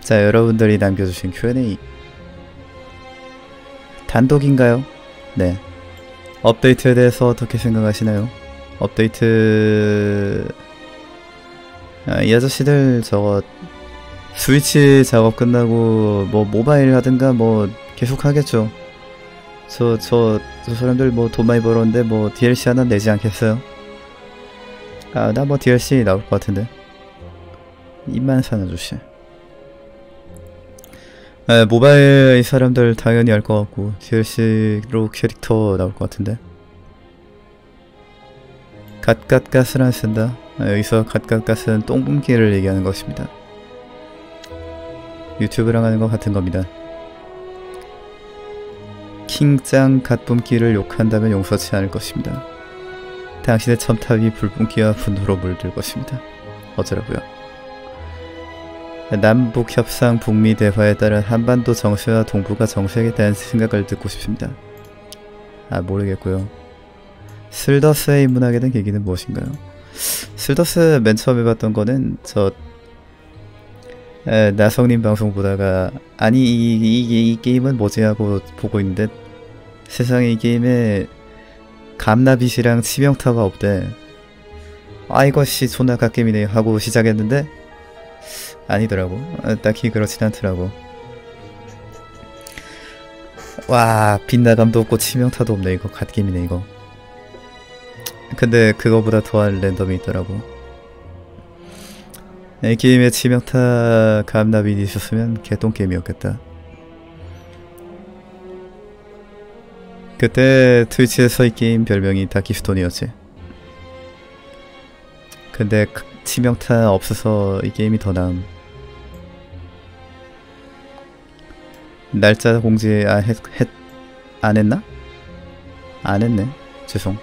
자, 여러분들이 남겨주신 Q&A 단독인가요? 네. 업데이트에 대해서 어떻게 생각하시나요? 업데이트... 이 아저씨들 저거 스위치 작업 끝나고 뭐 모바일 하든가 뭐 계속 하겠죠. 저 사람들 뭐 돈 많이 벌었는데 뭐 DLC 하나 내지 않겠어요? 아, 나 뭐 DLC 나올 것 같은데. 입만 사는 아저씨. 모바일 이 사람들 당연히 알 것 같고 DLC로 캐릭터 나올 것 같은데. 갓갓갓을 안 쓴다. 여기서 갓갓갓은 똥분기를 얘기하는 것입니다. 유튜브랑 하는 거 같은 겁니다. 킹짱 갓분기를 욕한다면 용서치 않을 것입니다. 당신의 첨탑이 불분기와 분노로 물들 것입니다. 어쩌라고요. 남북 협상 북미 대화에 따른 한반도 정세와 동북아 정세에 대한 생각을 듣고 싶습니다. 아, 모르겠고요. 슬더스에 입문하게 된 계기는 무엇인가요? 슬더스 맨 처음 해봤던 거는 나성님 방송 보다가 아니 이 게임은 뭐지 하고 보고 있는데 세상에 이 게임에 감나빗이랑 치명타가 없대. 아, 이것이 존나 갓게임이네 하고 시작했는데 아니더라고. 딱히 그렇진 않더라고. 와, 빛나감도 없고 치명타도 없네. 이거 갓게임이네 이거. 근데 그거보다 더한 랜덤이 있더라고. 이 게임에 치명타 감나빗이 있었으면 개똥게임이었겠다. 그때 트위치에서 이 게임 별명이 다키스톤이었지. 근데 치명타 없어서 이 게임이 더 나음. 날짜 공지 안 했나? 안 했네. 죄송.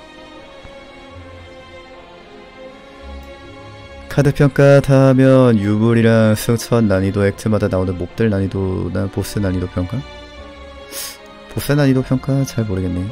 카드 평가 다 하면 유물이랑 승천 난이도 액트마다 나오는 몹들 난이도나 보스 난이도 평가? 보스 난이도 평가 잘 모르겠네요.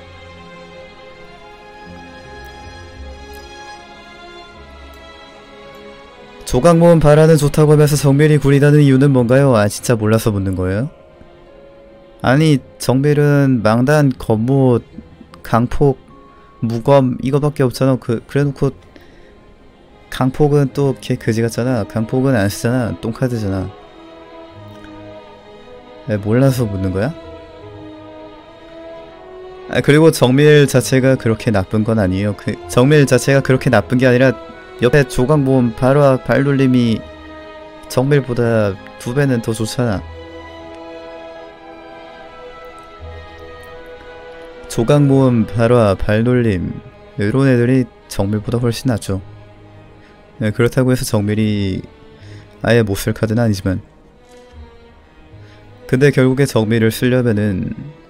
조각모음 바라는 좋다고 하면서 정밀이 구리다는 이유는 뭔가요? 아, 진짜 몰라서 묻는 거예요? 아니, 정밀은 망단, 검모, 강폭, 무검 이거밖에 없잖아. 그래놓고 강폭은 또 걔 그지 같잖아. 강폭은 안 쓰잖아. 똥카드잖아. 왜 몰라서 묻는 거야? 아, 그리고 정밀 자체가 그렇게 나쁜 건 아니에요. 정밀 자체가 그렇게 나쁜 게 아니라 옆에 조각모음 발화 발놀림이 정밀보다 2배는 더 좋잖아. 조각모음 발화 발놀림 이런 애들이 정밀보다 훨씬 낫죠. 네, 그렇다고 해서 정밀이 아예 못 쓸 카드는 아니지만, 근데 결국에 정밀을 쓰려면은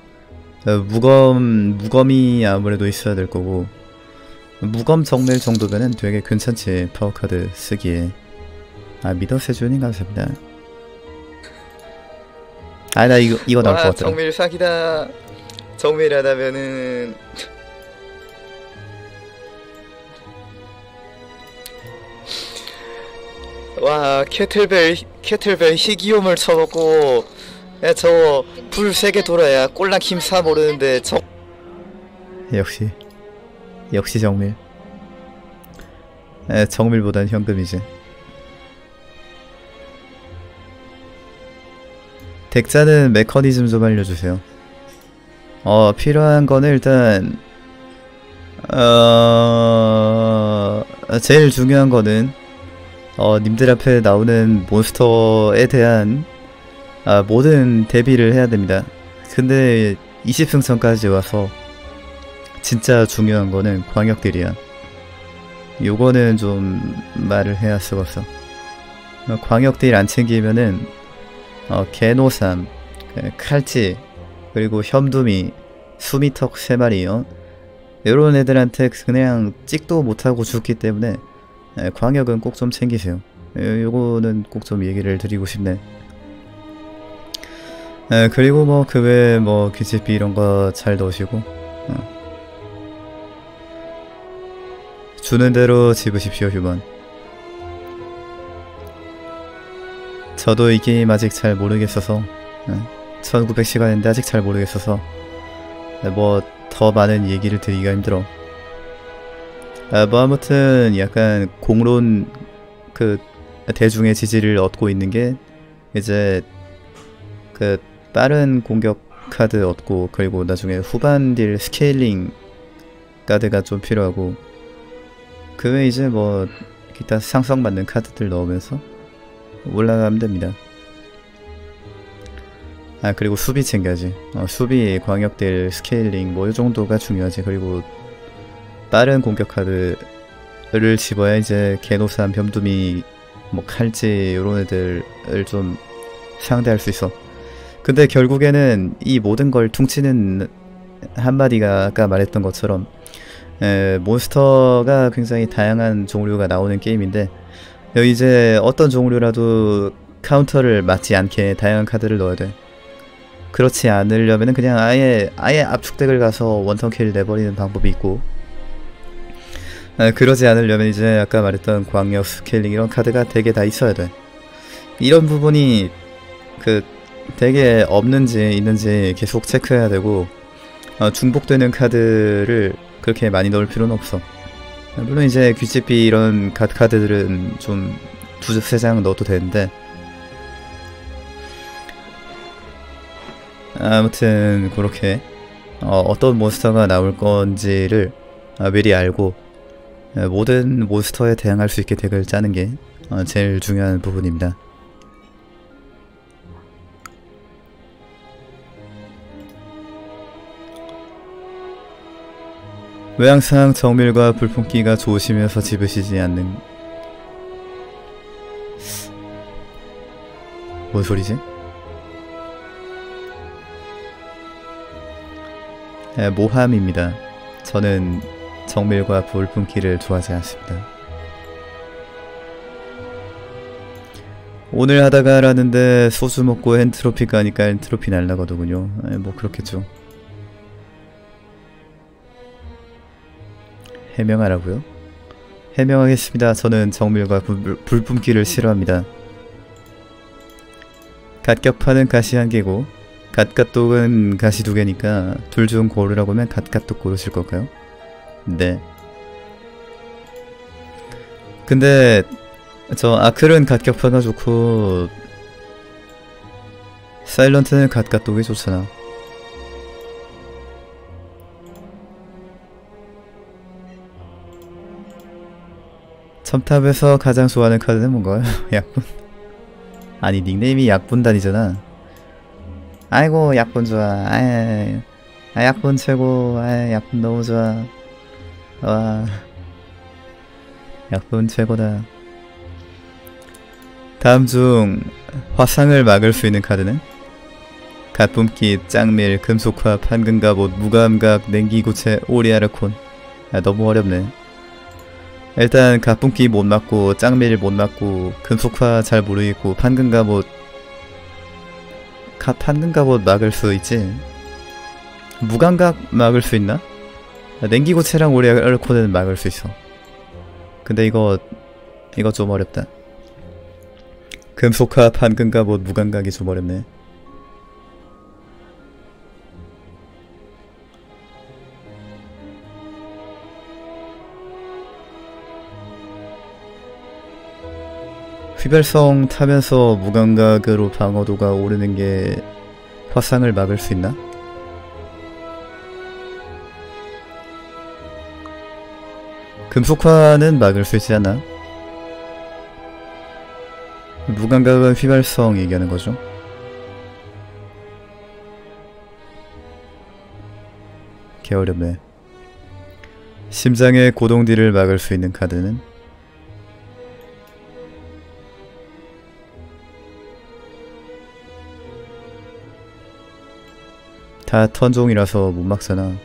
무검이 아무래도 있어야 될 거고, 무검 정밀 정도면은 되게 괜찮지. 파워카드 쓰기에. 아, 미더세준이 감사합니다. 아, 나 이거 나올 것 같더라. 정밀 사기다. 정밀 하다면은 와, 캐틀벨 희귀요물 쳐먹고, 야, 저거 불 3개 돌아야 꼴랑 힘사 모르는데 역시 정밀. 정밀보단 현금이지. 덱자는 메커니즘 좀 알려주세요. 필요한 거는 일단 제일 중요한 거는 님들 앞에 나오는 몬스터에 대한 모든 대비를 해야 됩니다. 근데 20승천까지 와서 진짜 중요한 거는 광역딜이야. 요거는 좀 말을 해야 쓰겠어. 광역딜 안 챙기면은 개노삼, 칼찌, 그리고 혐두미, 수미턱 3마리 요런 애들한테 그냥 찍도 못하고 죽기 때문에 광역은 꼭 좀 챙기세요. 요거는 꼭 좀 얘기를 드리고 싶네. 그리고 뭐 그 외에 뭐 귀집비 이런 거 잘 넣으시고 주는 대로 집으십시오, 휴먼. 저도 이 게임 아직 잘 모르겠어서 1900시간인데 아직 잘 모르겠어서 뭐 더 많은 얘기를 드리기가 힘들어. 뭐 아무튼 약간 공론 그 대중의 지지를 얻고 있는 게 이제 그 빠른 공격 카드 얻고, 그리고 나중에 후반 딜 스케일링 카드가 좀 필요하고, 그 외에 이제 뭐 기타 상성받는 카드들 넣으면서 올라가면 됩니다. 아, 그리고 수비 챙겨야지. 수비, 광역딜, 스케일링 뭐 이 정도가 중요하지. 그리고 빠른 공격 카드를 집어야 이제 개노산, 변두미, 뭐 칼지 요런 애들을 좀 상대할 수 있어. 근데 결국에는 이 모든 걸 퉁치는 한마디가 아까 말했던 것처럼 몬스터가 굉장히 다양한 종류가 나오는 게임인데, 여기 이제 어떤 종류라도 카운터를 맞지 않게 다양한 카드를 넣어야 돼. 그렇지 않으려면은 그냥 아예 압축덱을 가서 원턴킬 내버리는 방법이 있고, 그러지 않으려면 이제 아까 말했던 광역, 스케일링 이런 카드가 되게 다 있어야 돼. 이런 부분이 그 되게 없는지 있는지 계속 체크해야 되고, 중복되는 카드를 그렇게 많이 넣을 필요는 없어. 물론 이제 귀찌삐 이런 카드들은 좀 두세 세 장 넣어도 되는데, 아무튼 그렇게 어떤 몬스터가 나올 건지를 미리 알고 모든 몬스터에 대항할 수 있게 덱을 짜는 게 제일 중요한 부분입니다. 왜 항상 정밀과 불품기가 좋으시면서 집으시지 않는... 뭔 소리지? 모함입니다. 저는 정밀과 불품기를 좋아하지 않습니다. 오늘 하다가 라는데 소주 먹고 엔트로피 가니까 엔트로피 날라가더군요. 뭐 그렇겠죠. 해명하라고요? 해명하겠습니다. 저는 정밀과 불품기를 싫어합니다. 갓격파는 가시 1개고 갓갓독은 가시 2개니까 둘 중 고르라고 하면 갓갓독 고르실 걸까요? 네. 근데 저 아클은 갓격파가 좋고 사일런트는 갓갓독이 좋잖아. 첨탑에서 가장 좋아하는 카드는 뭔가요? 약분? 아니 닉네임이 약분단이잖아. 아이고 약분 좋아. 약분 최고. 약분 너무 좋아. 와, 약분 최고다. 다음 중 화상을 막을 수 있는 카드는? 갓뿜기, 짱밀, 금속화, 판금갑옷, 무감각, 냉기고체, 오리아르콘. 너무 어렵네. 일단 갓뿜기 못 맞고, 짱밀 못 맞고, 금속화 잘 모르겠고, 판금갑옷 판금갑옷 막을 수 있지. 무감각 막을 수 있나? 냉기고체랑 오리아르콘은 막을 수 있어. 근데 이거 좀 어렵다. 금속화, 판금갑옷, 무감각이 좀 어렵네. 휘발성 타면서 무감각으로 방어도가 오르는 게 화상을 막을 수 있나? 금속화는 막을 수 있지 않나? 무감각은 휘발성 얘기하는 거죠. 개 어렵네. 심장의 고동딜을 막을 수 있는 카드는? 다 턴종이라서 못 막잖아.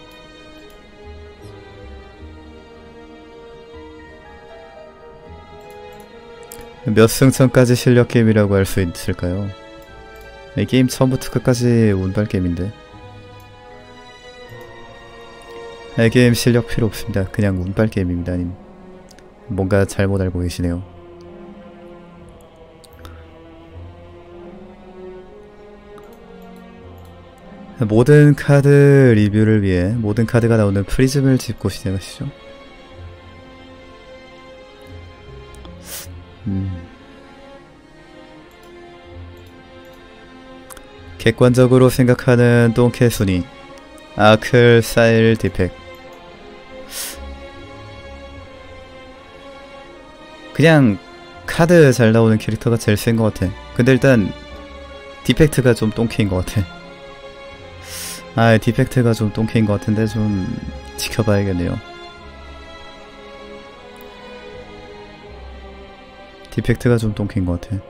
몇 승천까지 실력 게임이라고 할 수 있을까요? 이 게임 처음부터 끝까지 운빨 게임인데. 이 게임 실력 필요 없습니다. 그냥 운빨 게임입니다. 아님 뭔가 잘못 알고 계시네요. 모든 카드 리뷰를 위해 모든 카드가 나오는 프리즘을 짚고 시작하시죠. 객관적으로 생각하는 똥개 순위. 아클 사일 디펙. 그냥 카드 잘 나오는 캐릭터가 제일 센 것 같아. 근데 일단 디펙트가 좀 똥개인 것 같아. 아, 디펙트가 좀 똥개인 것 같은데 좀 지켜봐야겠네요. 디펙트가 좀 똥개인 것 같아.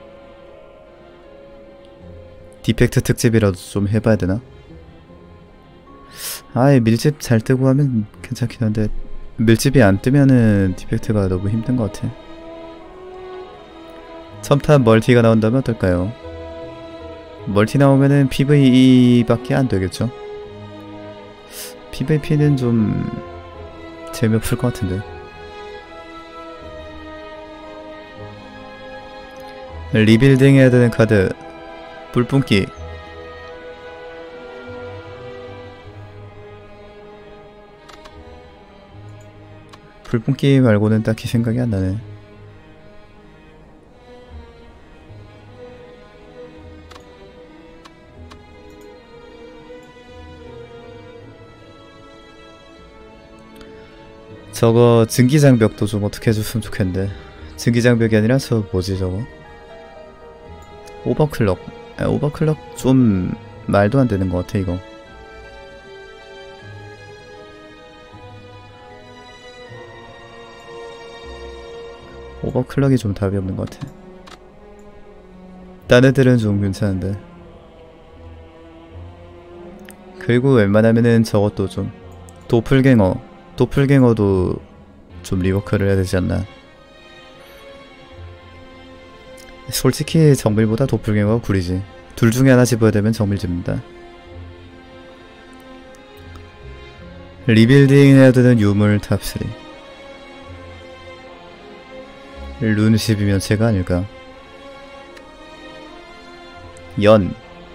디펙트 특집이라도 좀 해봐야 되나? 아예 밀집 잘 뜨고 하면 괜찮긴 한데 밀집이 안 뜨면은 디펙트가 너무 힘든 것 같아. 첨탑 멀티가 나온다면 어떨까요? 멀티 나오면은 PVE밖에 안 되겠죠? PVP는 좀 재미없을 것 같은데. 리빌딩 해야 되는 카드. 불뿜기. 불뿜기 말고는 딱히 생각이 안 나네. 저거 증기장벽도 좀 어떻게 해줬으면 좋겠는데. 증기장벽이 아니라 저 뭐지 저거? 오버클럭. 오버클럭 좀 말도 안 되는 것 같아 이거. 오버클럭이 좀 답이 없는 것 같아. 딴 애들은 좀 괜찮은데. 그리고 웬만하면은 저것도 좀 도플갱어도 좀 리워크를 해야 되지 않나. 솔직히 정밀보다 도플갱어가 구리지. 둘 중에 하나 집어야 되면 정밀 집니다. 리빌딩 해야 되는 유물 탑3. 룬 12면체가 아닐까. 연.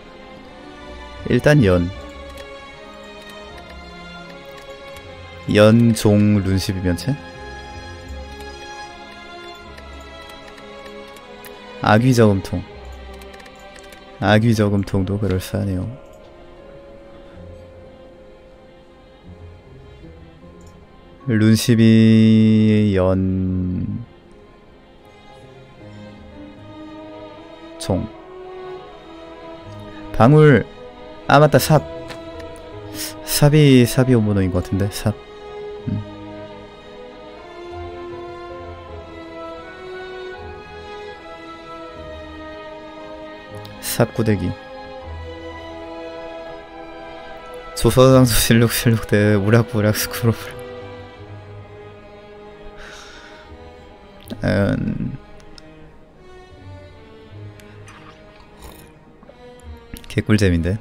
일단 연. 연종 룬 12면체? 아귀저금통. 아귀저금통도 그럴싸하네요. 룬 12연 종. 방울. 아 맞다, 삽이 오모노인 것 같은데. 삽. 삽구대기. 조선왕조 실룩 대 우락부락 스크롤. 개꿀잼인데.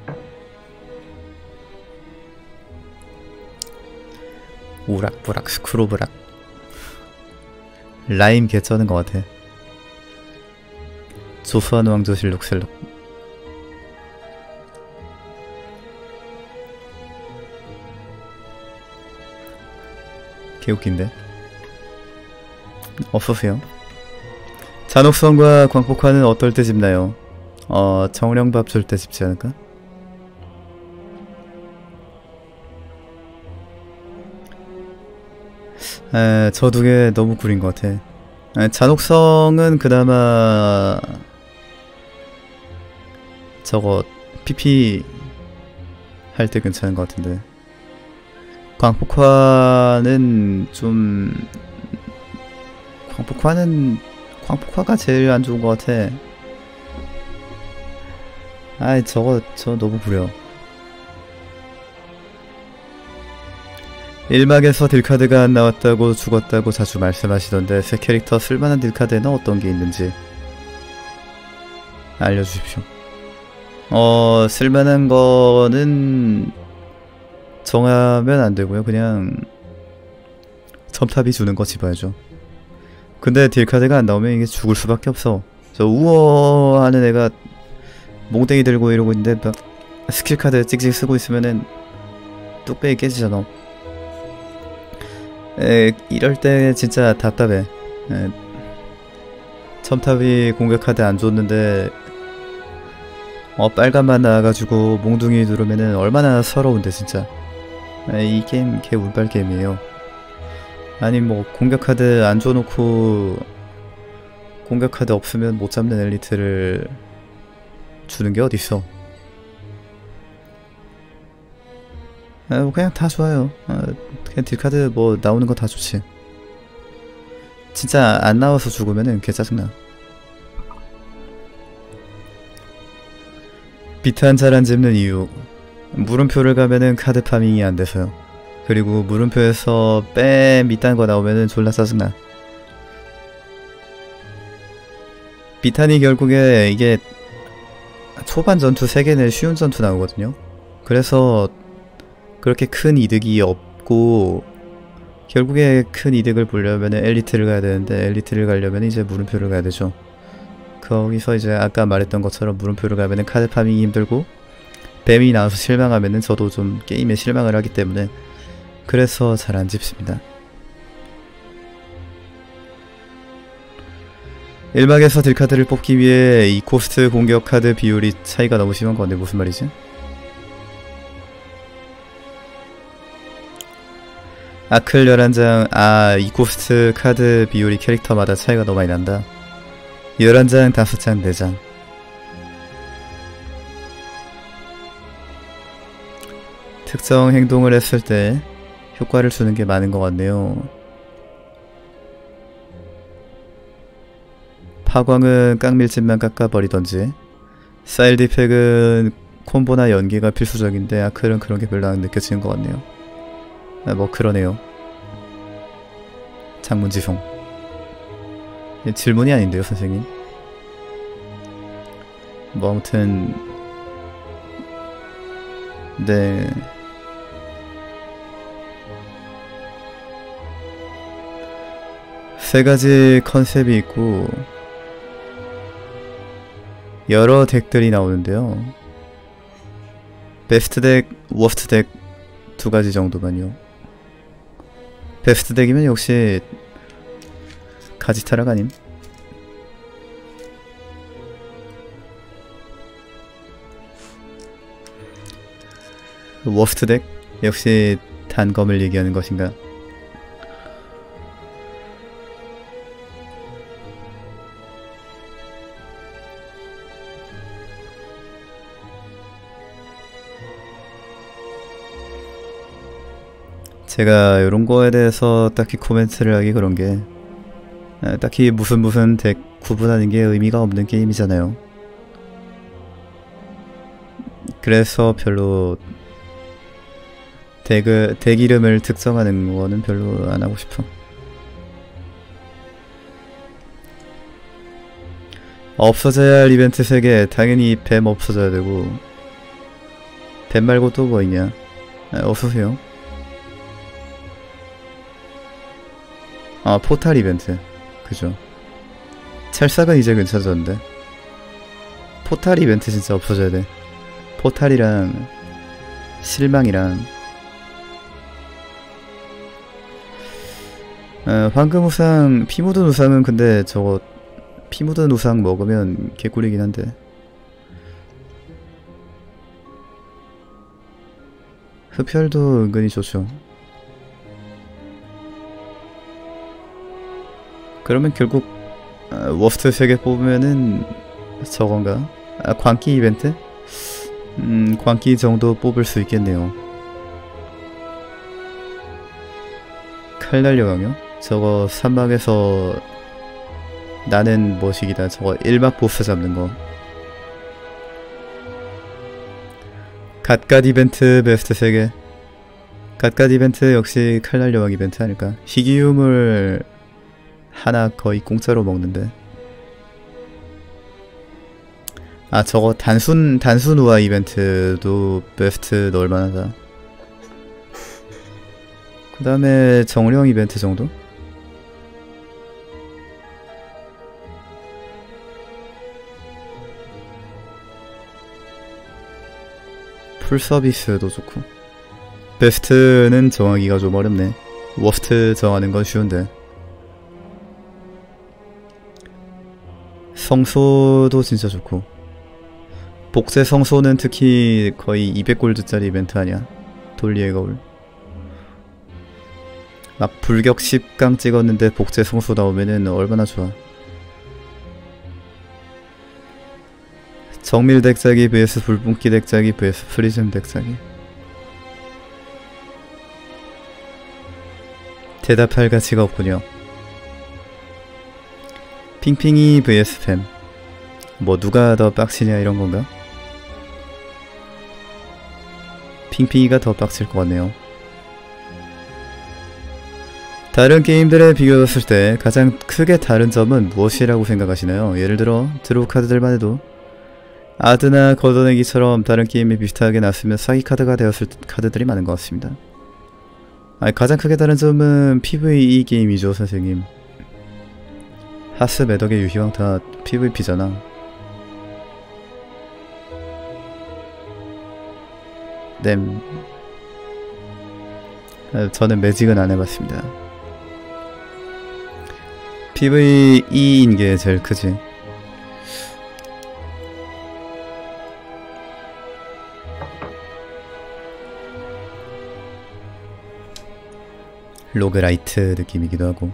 우락부락 스크로브락. 라임 개쩌는 것 같아. 조선 왕조 실록. 개웃긴데. 어서오세요. 잔혹성과 광폭화는 어떨 때 집나요? 정령밥 줄 때 집지 않을까? 저 두 개 너무 구린 것 같아. 잔혹성은 그나마 저거 PP 할 때 괜찮은 것 같은데, 광폭화는 좀 광폭화가 제일 안 좋은 것 같아. 아이 저 너무 구려. 1막에서 딜카드가 안 나왔다고 죽었다고 자주 말씀하시던데 새 캐릭터 쓸만한 딜카드에는 어떤 게 있는지 알려주십시오. 쓸만한 거는 정하면 안 되고요. 그냥 첨탑이 주는 거 집어야죠. 근데 딜카드가 안 나오면 이게 죽을 수밖에 없어. 저 우워하는 애가 몽댕이 들고 이러고 있는데 막 스킬 카드 찍찍 쓰고 있으면은 뚝배기 깨지잖아. 이럴 때 진짜 답답해. 첨탑이 공격 카드 안 줬는데 빨간만 나와가지고 몽둥이 누르면은 얼마나 서러운데 진짜. 이 게임 개 운빨 게임이에요. 아니 뭐 공격 카드 안 줘놓고 공격 카드 없으면 못 잡는 엘리트를 주는 게 어딨어. 그냥 다 좋아요. 그냥 딜카드 뭐 나오는 거 다 좋지. 진짜 안 나와서 죽으면은 개 짜증나. 비탄 잘 안 집는 이유. 물음표를 가면은 카드 파밍이 안 돼서요. 그리고 물음표에서 뺨 이딴 거 나오면은 졸라 짜증나. 비탄이 결국에 이게 초반 전투 3개는 쉬운 전투 나오거든요. 그래서 그렇게 큰 이득이 없고 결국에 큰 이득을 보려면 엘리트를 가야 되는데 엘리트를 가려면 이제 물음표를 가야 되죠. 거기서 이제 아까 말했던 것처럼 물음표를 가면은 카드 파밍이 힘들고 뱀이 나와서 실망하면은 저도 좀 게임에 실망을 하기 때문에 그래서 잘 안 집습니다. 1막에서 딜카드를 뽑기 위해 이 코스트 공격 카드 비율이 차이가 너무 심한 건데 무슨 말이지? 아클 11장, 이 코스트 카드 비율이 캐릭터마다 차이가 너무 많이 난다. 11장, 5장, 4장. 특정 행동을 했을 때 효과를 주는 게 많은 것 같네요. 파광은 깡밀집만 깎아버리던지, 사일드 팩은 콤보나 연계가 필수적인데 아클은 그런 게 별로 안 느껴지는 것 같네요. 뭐 그러네요. 장문지송. 질문이 아닌데요, 선생님. 뭐 아무튼 네. 세 가지 컨셉이 있고 여러 덱들이 나오는데요. 베스트 덱, 워스트 덱 두 가지 정도만요. 베스트 덱이면 역시 가지타락 아님? 워스트 덱? 역시 단검을 얘기하는 것인가? 제가 요런 거에 대해서 딱히 코멘트를 하기 그런 게 딱히 무슨 덱 구분하는 게 의미가 없는 게임이잖아요. 그래서 별로 덱 이름을 특정하는 거는 별로 안 하고 싶어. 없어져야 할 이벤트 3개. 당연히 뱀 없어져야 되고. 뱀 말고 또 뭐 있냐? 어서오세요. 포탈 이벤트. 그죠. 찰싹은 이제 괜찮아졌는데. 포탈 이벤트 진짜 없어져야 돼. 포탈이랑 실망이랑 황금 우상, 피 묻은 우상은 근데 저거 피 묻은 우상 먹으면 개꿀이긴 한데. 흡혈도 은근히 좋죠. 그러면 결국 워스트 3개 뽑으면은 저건가? 광기 이벤트? 광기 정도 뽑을 수 있겠네요. 칼날여왕이요? 저거 3막에서 나는 뭐식이다. 저거 1막 보스 잡는 거. 갓갓 이벤트 베스트 3개. 갓갓 이벤트 역시 칼날여왕 이벤트 아닐까? 희귀유물 하나 거의 공짜로 먹는데. 저거 단순 우화 이벤트도 베스트 넣을만하다. 그 다음에 정령 이벤트 정도? 풀서비스도 좋고. 베스트는 정하기가 좀 어렵네. 워스트 정하는 건 쉬운데. 성소도 진짜 좋고. 복제 성소는 특히 거의 200골드짜리 이벤트 아니야. 돌리의 거울. 막 불격 10강 찍었는데 복제 성소 나오면은 얼마나 좋아. 정밀 덱짜기 vs 불분기 덱짜기 vs 프리즘 덱짜기. 대답할 가치가 없군요. 핑핑이 vs 팸. 뭐 누가 더 빡치냐 이런 건가? 핑핑이가 더 빡칠 것 같네요. 다른 게임들에 비교했을 때 가장 크게 다른 점은 무엇이라고 생각하시나요? 예를 들어 드로우 카드들만 해도 아드나 걷어내기처럼 다른 게임에 비슷하게 나왔으면 사기 카드가 되었을 카드들이 많은 것 같습니다. 가장 크게 다른 점은 PVE 게임이죠, 선생님. 하스, 매덕의 유희왕 다 PVP잖아. 램. 저는 매직은 안 해봤습니다. PVE인 게 제일 크지. 로그라이트 느낌이기도 하고.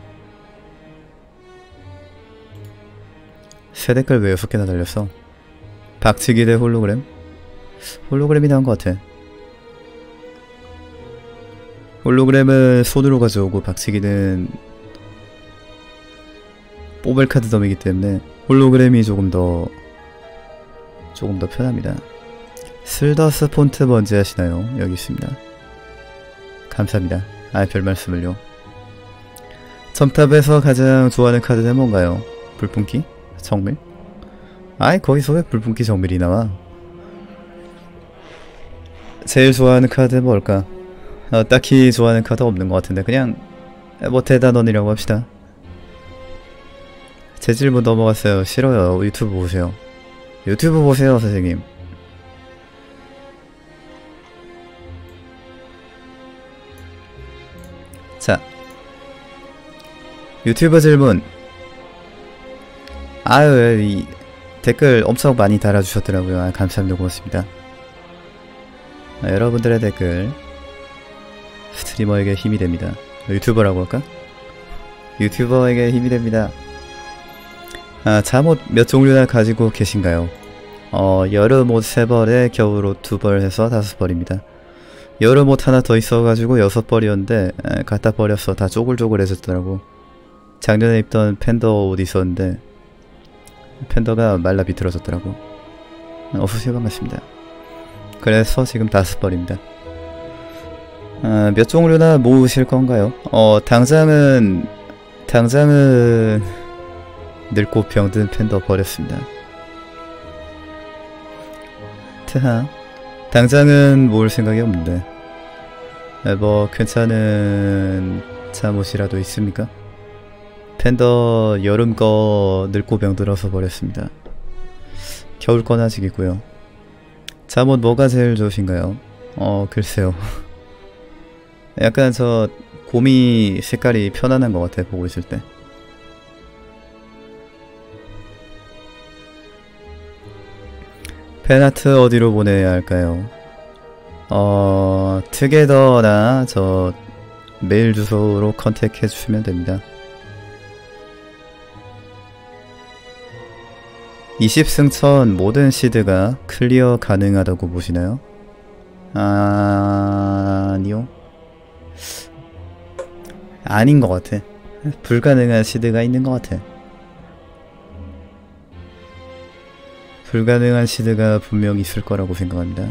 새 댓글 왜 6개나 달렸어? 박치기 대 홀로그램? 홀로그램이 나은 것 같아. 홀로그램은 손으로 가져오고 박치기는 뽑을 카드 덤이기 때문에 홀로그램이 조금 더 편합니다. 슬더스 폰트 뭔지 아시나요? 여기 있습니다. 감사합니다. 별 말씀을요. 점탑에서 가장 좋아하는 카드는 뭔가요? 불분기? 정밀? 거기서 왜 불분기 정밀이 나와? 제일 좋아하는 카드 뭘까? 딱히 좋아하는 카드 없는 것 같은데 그냥 뭐 대단원이라고 합시다. 제 질문 넘어갔어요. 싫어요. 유튜브 보세요. 유튜브 보세요, 선생님. 자, 유튜브 질문. 이 댓글 엄청 많이 달아주셨더라고요. 감사합니다. 고맙습니다. 여러분들의 댓글 스트리머에게 힘이 됩니다. 유튜버라고 할까? 유튜버에게 힘이 됩니다. 잠옷 몇 종류나 가지고 계신가요? 여름옷 3벌에 겨울옷 2벌 해서 5벌입니다. 여름옷 하나 더 있어가지고 6벌이었는데 갖다 버렸어. 다 쪼글쪼글해졌더라고. 작년에 입던 팬더 옷 있었는데 팬더가 말라 비틀어졌더라고. 어서오세요. 반갑습니다. 그래서 지금 5벌입니다. 몇 종류나 모으실 건가요? 당장은 늙고 병든 팬더 버렸습니다. 트하. 당장은 모을 생각이 없는데 뭐 괜찮은 잠옷이라도 있습니까? 팬더 여름 거 늙고 병들어서 버렸습니다. 겨울 건 아직 있고요. 잠옷 뭐가 제일 좋으신가요? 글쎄요. 약간 저 곰이 색깔이 편안한 것 같아, 보고 있을 때. 팬아트 어디로 보내야 할까요? 투게더나 저 메일 주소로 컨택해 주시면 됩니다. 20승천 모든 시드가 클리어 가능하다고 보시나요? 아니요. 아닌 것 같아. 불가능한 시드가 있는 것 같아. 불가능한 시드가 분명 있을 거라고 생각합니다.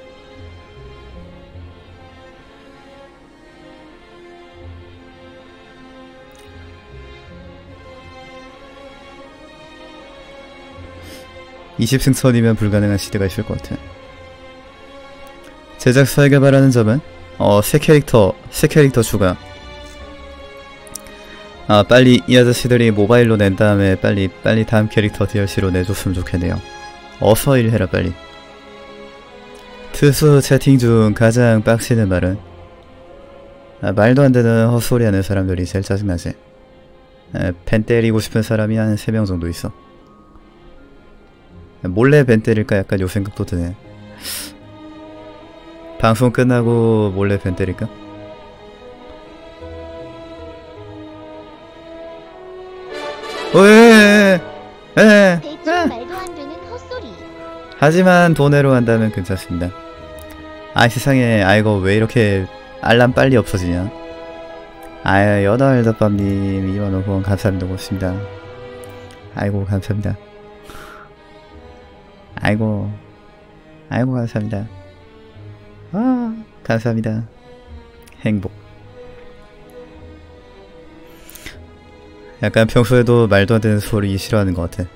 (20승천이면) 불가능한 시드가 있을 것 같아. 제작사에게 바라는 점은 새 캐릭터 추가. 빨리 이 아저씨들이 모바일로 낸 다음에 빨리 다음 캐릭터 DLC로 내줬으면 좋겠네요. 어서 일해라 빨리. 투수 채팅 중 가장 빡치는 말은 말도 안 되는 헛소리 하는 사람들이 제일 짜증나지. 벤 때리고 싶은 사람이 한 3명 정도 있어. 몰래 벤 때릴까 약간 요 생각도 드네. 방송 끝나고 몰래 벤 때릴까? 대충 말도 안 되는 헛소리. 하지만 돈으로 한다면 괜찮습니다. 아 세상에 아이고 왜 이렇게 알람 빨리 없어지냐. 아유 여덟덮밥님 2만 원 감사합니다. 고맙습니다. 아이고 감사합니다. 아이고 감사합니다. 아 감사합니다. 행복. 약간 평소에도 말도 안 되는 소리 싫어하는 것 같아.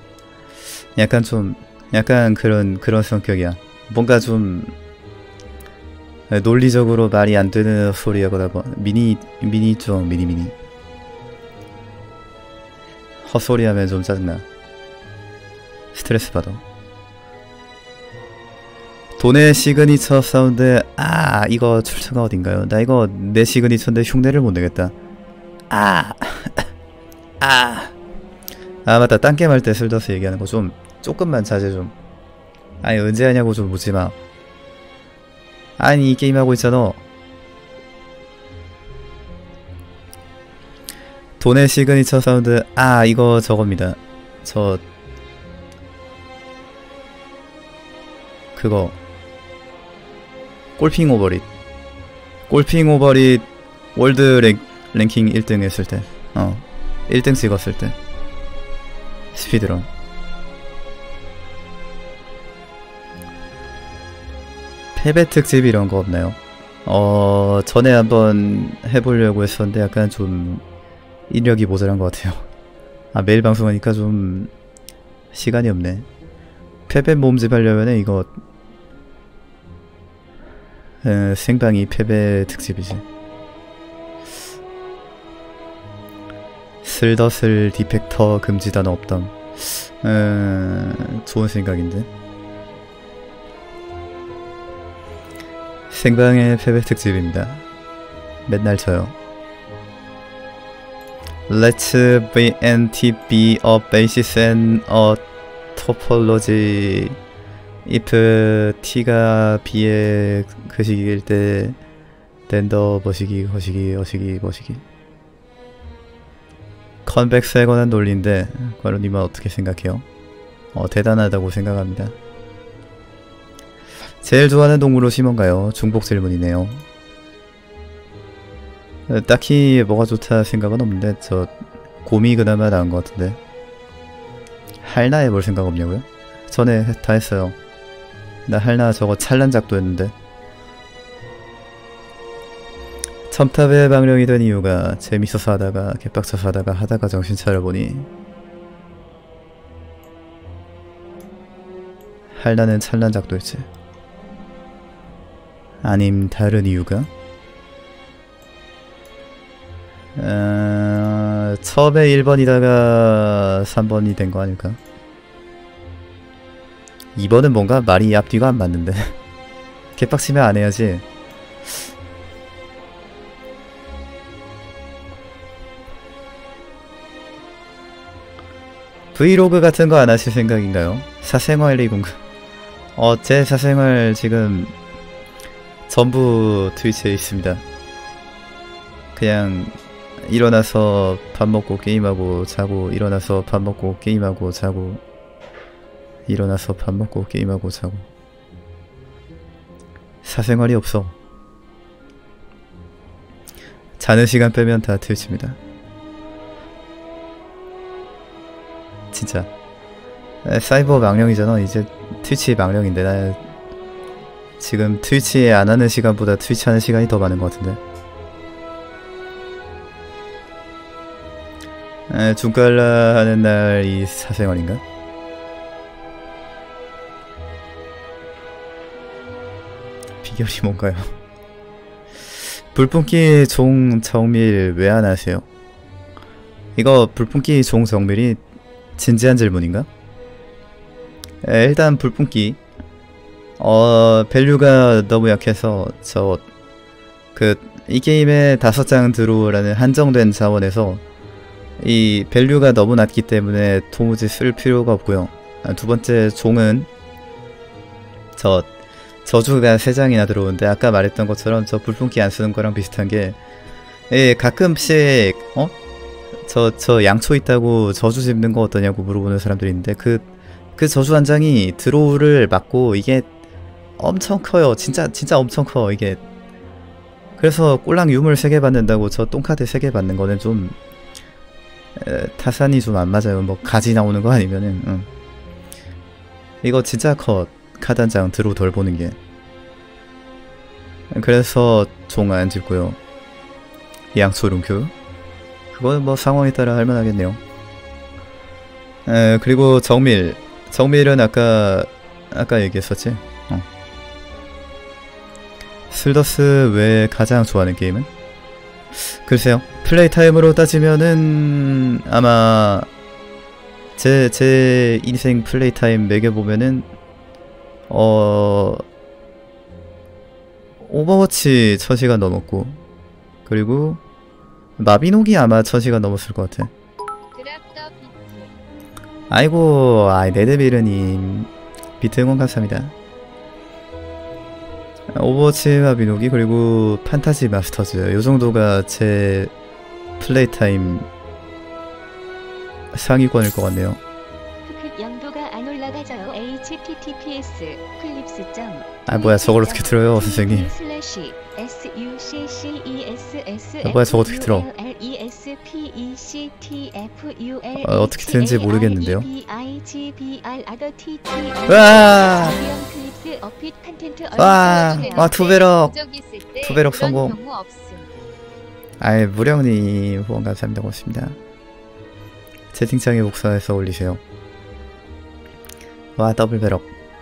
약간 그런 성격이야. 뭔가 좀 논리적으로 말이 안 되는 소리하거나 뭐 미니 헛소리 하면 좀 짜증나. 스트레스 받아. 돈의 시그니처 사운드. 아 이거 출처가 어딘가요? 나 이거 내 시그니처인데 흉내를 못 내겠다. 맞다. 딴 게임 할 때 슬더스 얘기하는 거 좀 조금만 자제 좀. 아니 언제 하냐고 좀 묻지마. 아니 이 게임 하고 있잖아. 돈의 시그니처 사운드. 아 이거 저겁니다. 그거 골핑 오버릿 월드 랭킹 1등 했을 때 1등 찍었을 때 스피드런. 패배 특집 이런 거 없나요? 전에 한번 해보려고 했었는데 약간 좀 인력이 모자란 것 같아요. 매일 방송하니까 좀 시간이 없네. 패배 모음집 하려면은 이거 생방이 패배 특집이지. 슬더슬 디펙터 금지 단어 없담. 좋은 생각인데. 생방의 패배 특집입니다. 맨날 져요. Let's be a basis and a topology. if t가 b의 그식일 때 랜더 버시기 거시기 어시기 버시기. 컨벡스에 관한 논리인데 과로님은 어떻게 생각해요? 대단하다고 생각합니다. 제일 좋아하는 동물옷이 뭔가요? 중복 질문이네요. 딱히 뭐가 좋다 생각은 없는데 저 곰이 그나마 나은 것 같은데. 할나 해볼 생각 없냐고요? 전에 다 했어요. 나 할나 저거 찰란작도 했는데. 첨탑에 방령이 된 이유가 재밌어서 하다가 개빡쳐서 하다가 정신 차려보니 할나는 찰란작도 했지. 아님 다른 이유가? 처음에 1번이다가 3번이 된 거 아닐까? 2번은 뭔가 말이 앞뒤가 안 맞는데. 개빡치면 안 해야지. 브이로그 같은 거 안 하실 생각인가요? 사생활 리공급. 제 사생활 지금 전부 트위치에 있습니다. 그냥 일어나서 밥 먹고 게임하고 자고, 일어나서 밥 먹고 게임하고 자고, 일어나서 밥 먹고 게임하고 자고. 사생활이 없어. 자는 시간 빼면 다 트위치입니다. 진짜. 사이버 망령이잖아. 이제 트위치 망령인데 나 지금 트위치 안 하는 시간보다 트위치 하는 시간이 더 많은 것 같은데. 중깔라 하는 날이 사생활인가? 비결이 뭔가요? 불뿜기 종 정밀 왜 안 하세요? 이거 불뿜기 종 정밀이 진지한 질문인가? 일단 불뿜기 밸류가 너무 약해서 이 게임의 5장 드로우라는 한정된 자원에서 이 밸류가 너무 낮기 때문에 도무지 쓸 필요가 없고요. 두 번째 종은 저주가 3장이나 들어오는데 아까 말했던 것처럼 저 불풍기 안 쓰는 거랑 비슷한 게 가끔씩 저 양초 있다고 저주 집는 거 어떠냐고 물어보는 사람들이 있는데 그 저주 한 장이 드로우를 막고 이게 엄청 커요. 진짜 엄청 커 이게. 그래서 꼴랑 유물 3개 받는다고 저 똥카드 3개 받는 거는 좀 타산이 좀 안 맞아요. 뭐 가지 나오는 거 아니면은 이거 진짜 커. 카드 한 장 드로우 덜 보는 게. 그래서 종 안 집고요. 양초 룬큐 그거는 뭐 상황에 따라 할만하겠네요. 그리고 정밀은 아까 얘기했었지. 슬더스 외에 가장 좋아하는 게임은? 글쎄요. 플레이 타임으로 따지면은 아마 제 인생 플레이 타임 매겨보면은 오버워치 1000시간 넘었고, 그리고 마비노기 아마 1000시간 넘었을 것 같아. 아이고, 네드미르님 비트 응원 감사합니다. 오버워치 마비노기 그리고 판타지 마스터즈 요 정도가 제 플레이 타임 상위권일 것 같네요. 흑흑 영도가 안 올라가져요. https 클립스. 뭐야 저걸 어떻게 들어요 선생님. 뭐야 저거 어떻게 들어. 어떻게 듣는지 모르겠는데요. 와 투배럭 성공. 무령님 후원 감사합니다. 고맙습니다. 채팅창에 복사해서 올리세요. 와 더블배럭.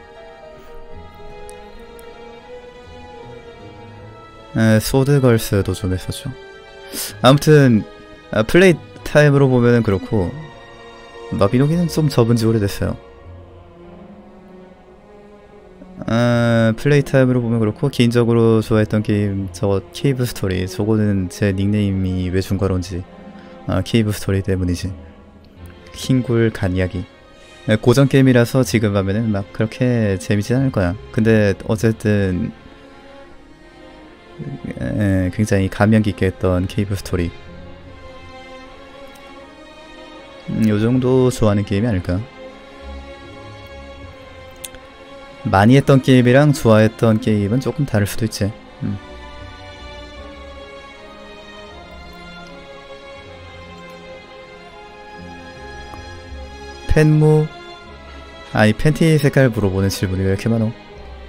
소드걸스도 좀 했었죠. 아무튼 플레이 타임으로 보면은 그렇고 마비노기는 좀 접은지 오래됐어요. 플레이 타임으로 보면 그렇고 개인적으로 좋아했던 게임 케이브 스토리. 저거는 제 닉네임이 왜 중괄호인지 케이브 스토리 때문이지. 흰굴 간이야기. 고전 게임이라서 지금 하면은 막 그렇게 재미진 않을 거야. 근데 어쨌든 굉장히 감명 깊게 했던 케이브 스토리. 요정도 좋아하는 게임이 아닐까. 많이 했던 게임이랑 좋아했던 게임은 조금 다를 수도 있지. 팬무? 이 팬티 색깔 물어보는 질문이 왜 이렇게 많어?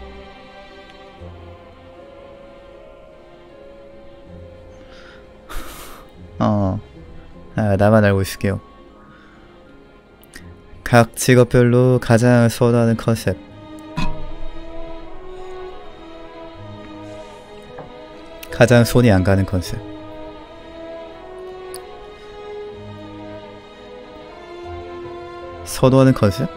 나만 알고 있을게요. 각 직업별로 가장 선호하는 컨셉. 가장 손이 안 가는 컨셉. 선호하는 컨셉?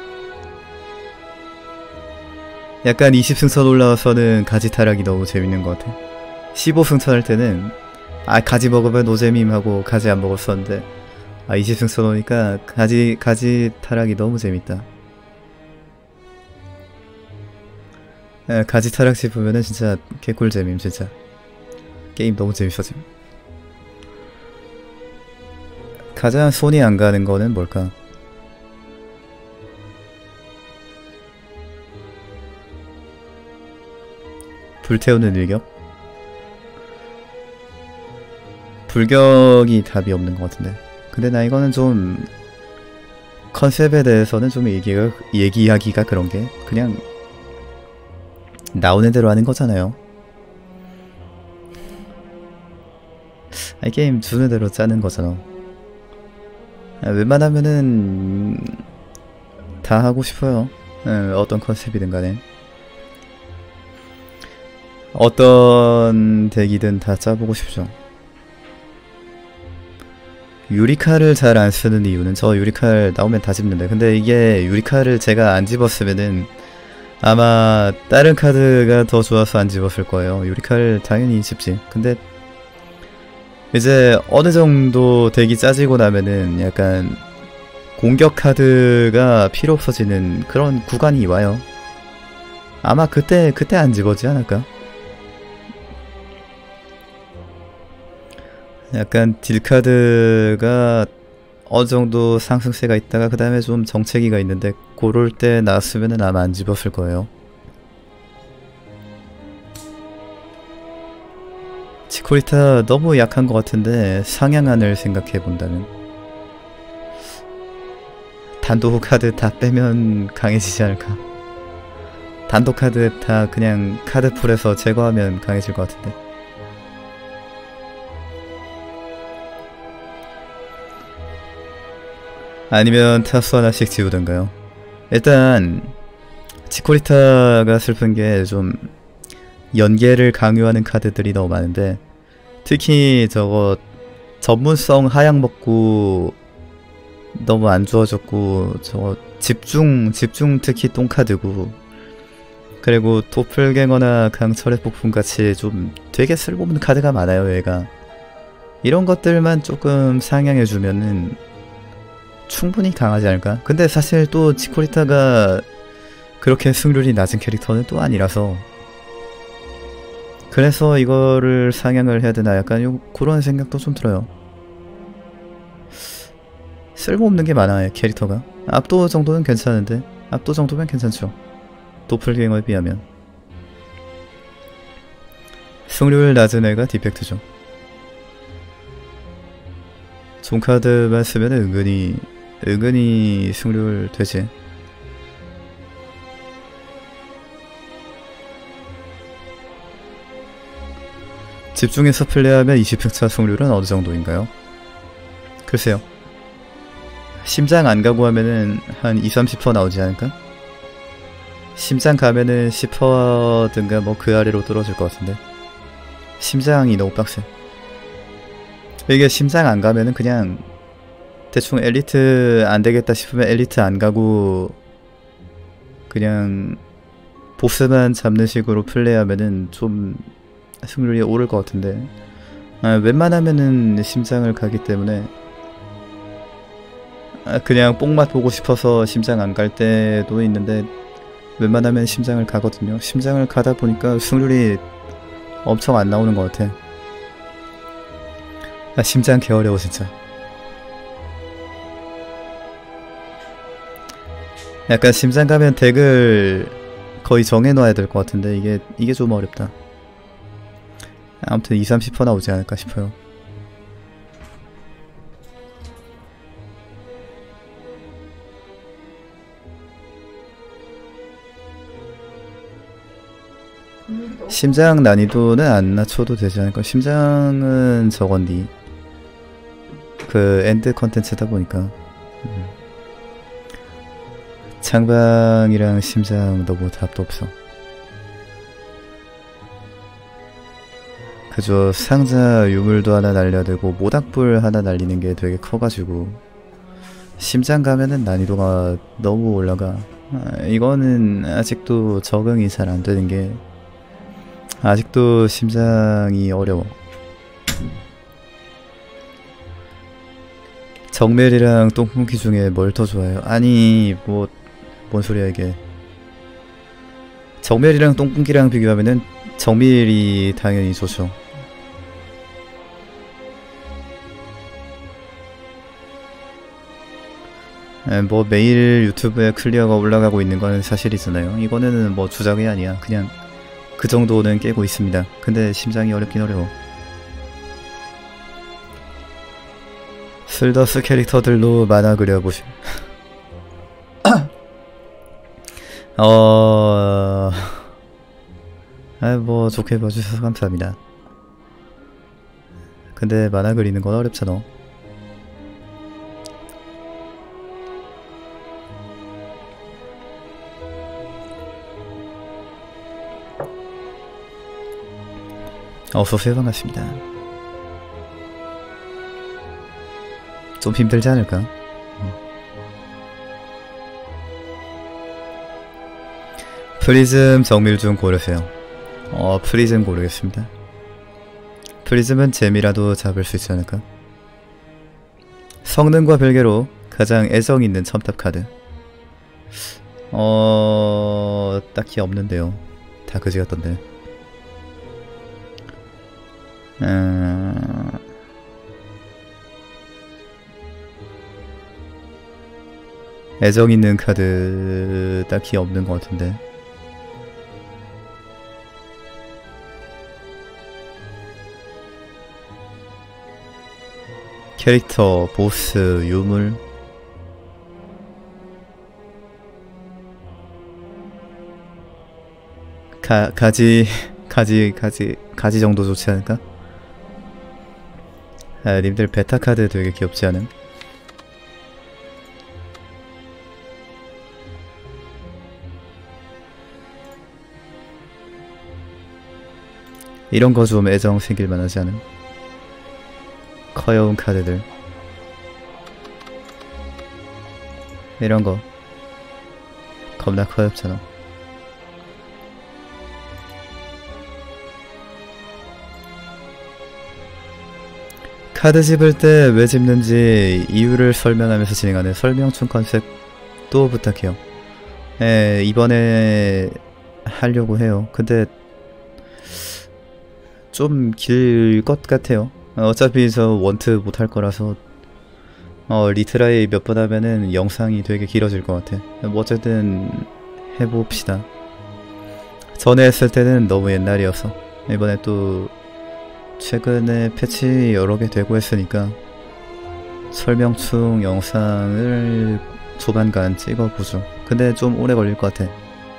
약간 20승선 올라와서는 가지 타락이 너무 재밌는 것 같아. 15승선 할 때는 가지 먹으면 노잼임 하고 가지 안 먹었었는데 20승선 오니까 가지 타락이 너무 재밌다. 가지 타락집 보면은 진짜 개꿀잼임. 진짜 게임 너무 재밌어짐. 가장 손이 안 가는 거는 뭘까? 불태우는 일격? 불격이 답이 없는 것 같은데. 근데 나 이거는 좀 컨셉에 대해서는 좀 얘기하기가 그런 게 그냥 나오는 대로 하는 거잖아요. 이 게임 주는 대로 짜는 거잖아. 웬만하면은 다 하고 싶어요. 어떤 컨셉이든 간에. 어떤 덱이든 다 짜보고 싶죠. 유리칼을 잘 안 쓰는 이유는 저 유리칼 나오면 다 집는데 근데 이게 유리칼을 제가 안 집었으면은 아마 다른 카드가 더 좋아서 안 집었을 거예요. 유리칼 당연히 집지. 근데 이제 어느 정도 덱이 짜지고 나면은 약간 공격 카드가 필요 없어지는 그런 구간이 와요. 아마 그때 안 집어지 않을까? 약간 딜카드가 어느 정도 상승세가 있다가 그 다음에 좀 정체기가 있는데 고럴 때 나왔으면은 아마 안 집었을 거예요. 치코리타 너무 약한 것 같은데 상향안을 생각해 본다면 단독 카드 다 빼면 강해지지 않을까? 단독 카드 다 그냥 카드풀에서 제거하면 강해질 것 같은데. 아니면 타수 하나씩 지우던가요. 일단 치코리타가 슬픈 게 좀 연계를 강요하는 카드들이 너무 많은데 특히 저거 전문성 하향 먹고 너무 안 좋아졌고 저거 집중 특히 똥카드고 그리고 도플갱어나 강철의 폭풍같이 좀 되게 쓸모없는 카드가 많아요 얘가. 이런 것들만 조금 상향해주면은 충분히 강하지 않을까? 근데 사실 또 치코리타가 그렇게 승률이 낮은 캐릭터는 또 아니라서 그래서 이거를 상향을 해야 되나 약간 그런 생각도 좀 들어요. 쓸모없는 게 많아요 캐릭터가. 압도 정도는 괜찮은데 압도 정도면 괜찮죠. 도플갱어에 비하면 승률 낮은 애가 디펙트죠. 존카드만 쓰면 은근히 승률 되지. 집중해서 플레이하면 20팩차 승률은 어느 정도인가요? 글쎄요. 심장 안 가고 하면은 한 20-30% 나오지 않을까? 심장 가면은 10%든가 뭐 그 아래로 떨어질 것 같은데 심장이 너무 빡세. 이게 심장 안 가면은 그냥 대충 엘리트 안 되겠다 싶으면 엘리트 안 가고 그냥 보스만 잡는 식으로 플레이하면은 좀 승률이 오를 것 같은데 웬만하면은 심장을 가기 때문에 그냥 뽕맛 보고 싶어서 심장 안 갈 때도 있는데 웬만하면 심장을 가거든요. 심장을 가다 보니까 승률이 엄청 안 나오는 것 같아. 심장 개 어려워 진짜. 약간 심장 가면 덱을 거의 정해놔야 될 것 같은데 이게 좀 어렵다. 아무튼 20-30% 나오지 않을까 싶어요. 심장 난이도는 안 낮춰도 되지 않을까. 심장은 저건디 그 엔드 컨텐츠다 보니까 창방이랑 심장 너무 답도 없어. 그저 상자 유물도 하나 날려야 되고 모닥불 하나 날리는 게 되게 커가지고 심장 가면은 난이도가 너무 올라가. 이거는 아직도 적응이 잘 안 되는 게 아직도 심장이 어려워. 정멜이랑 똥pun키 중에 뭘 더 좋아해요? 아니 뭐 뭔 소리야 이게. 정멜이랑 똥pun키랑 비교하면은 정밀이 당연히 좋죠. 뭐 매일 유튜브에 클리어가 올라가고 있는 거는 사실이잖아요. 이거는 뭐 주작이 아니야. 그냥 그 정도는 깨고 있습니다. 근데 심장이 어렵긴 어려워. 슬더스 캐릭터들로 만화 그려보시. 뭐 좋게 봐주셔서 감사합니다. 근데 만화 그리는 건 어렵잖아. 어서오세요. 반갑습니다. 좀 힘들지 않을까? 프리즘 정밀 중 고르세요. 프리즘 고르겠습니다. 프리즘은 재미라도 잡을 수 있지 않을까? 성능과 별개로 가장 애정 있는 첨탑 카드. 딱히 없는데요. 다 그지 같던데. 애정 있는 카드 딱히 없는 것 같은데. 캐릭터, 보스, 유물. 가지 정도 좋지 않을까? 아, 님들 베타 카드 되게 귀엽지 않음? 이런 거 좀 애정 생길 만하지 않음? 커여운 카드들. 이런 거 겁나 커엽잖아. 카드 집을 때 왜 집는지 이유를 설명하면서 진행하는 설명충 컨셉 또 부탁해요. 예, 이번에 하려고 해요. 근데 좀 길 것 같아요. 어차피 저 원트 못할 거라서 리트라이 몇 번 하면은 영상이 되게 길어질 것 같아. 뭐 어쨌든 해봅시다. 전에 했을 때는 너무 옛날이어서 이번에 또 최근에 패치 여러 개 되고 했으니까 설명충 영상을 조만간 찍어보죠. 근데 좀 오래 걸릴 것 같아.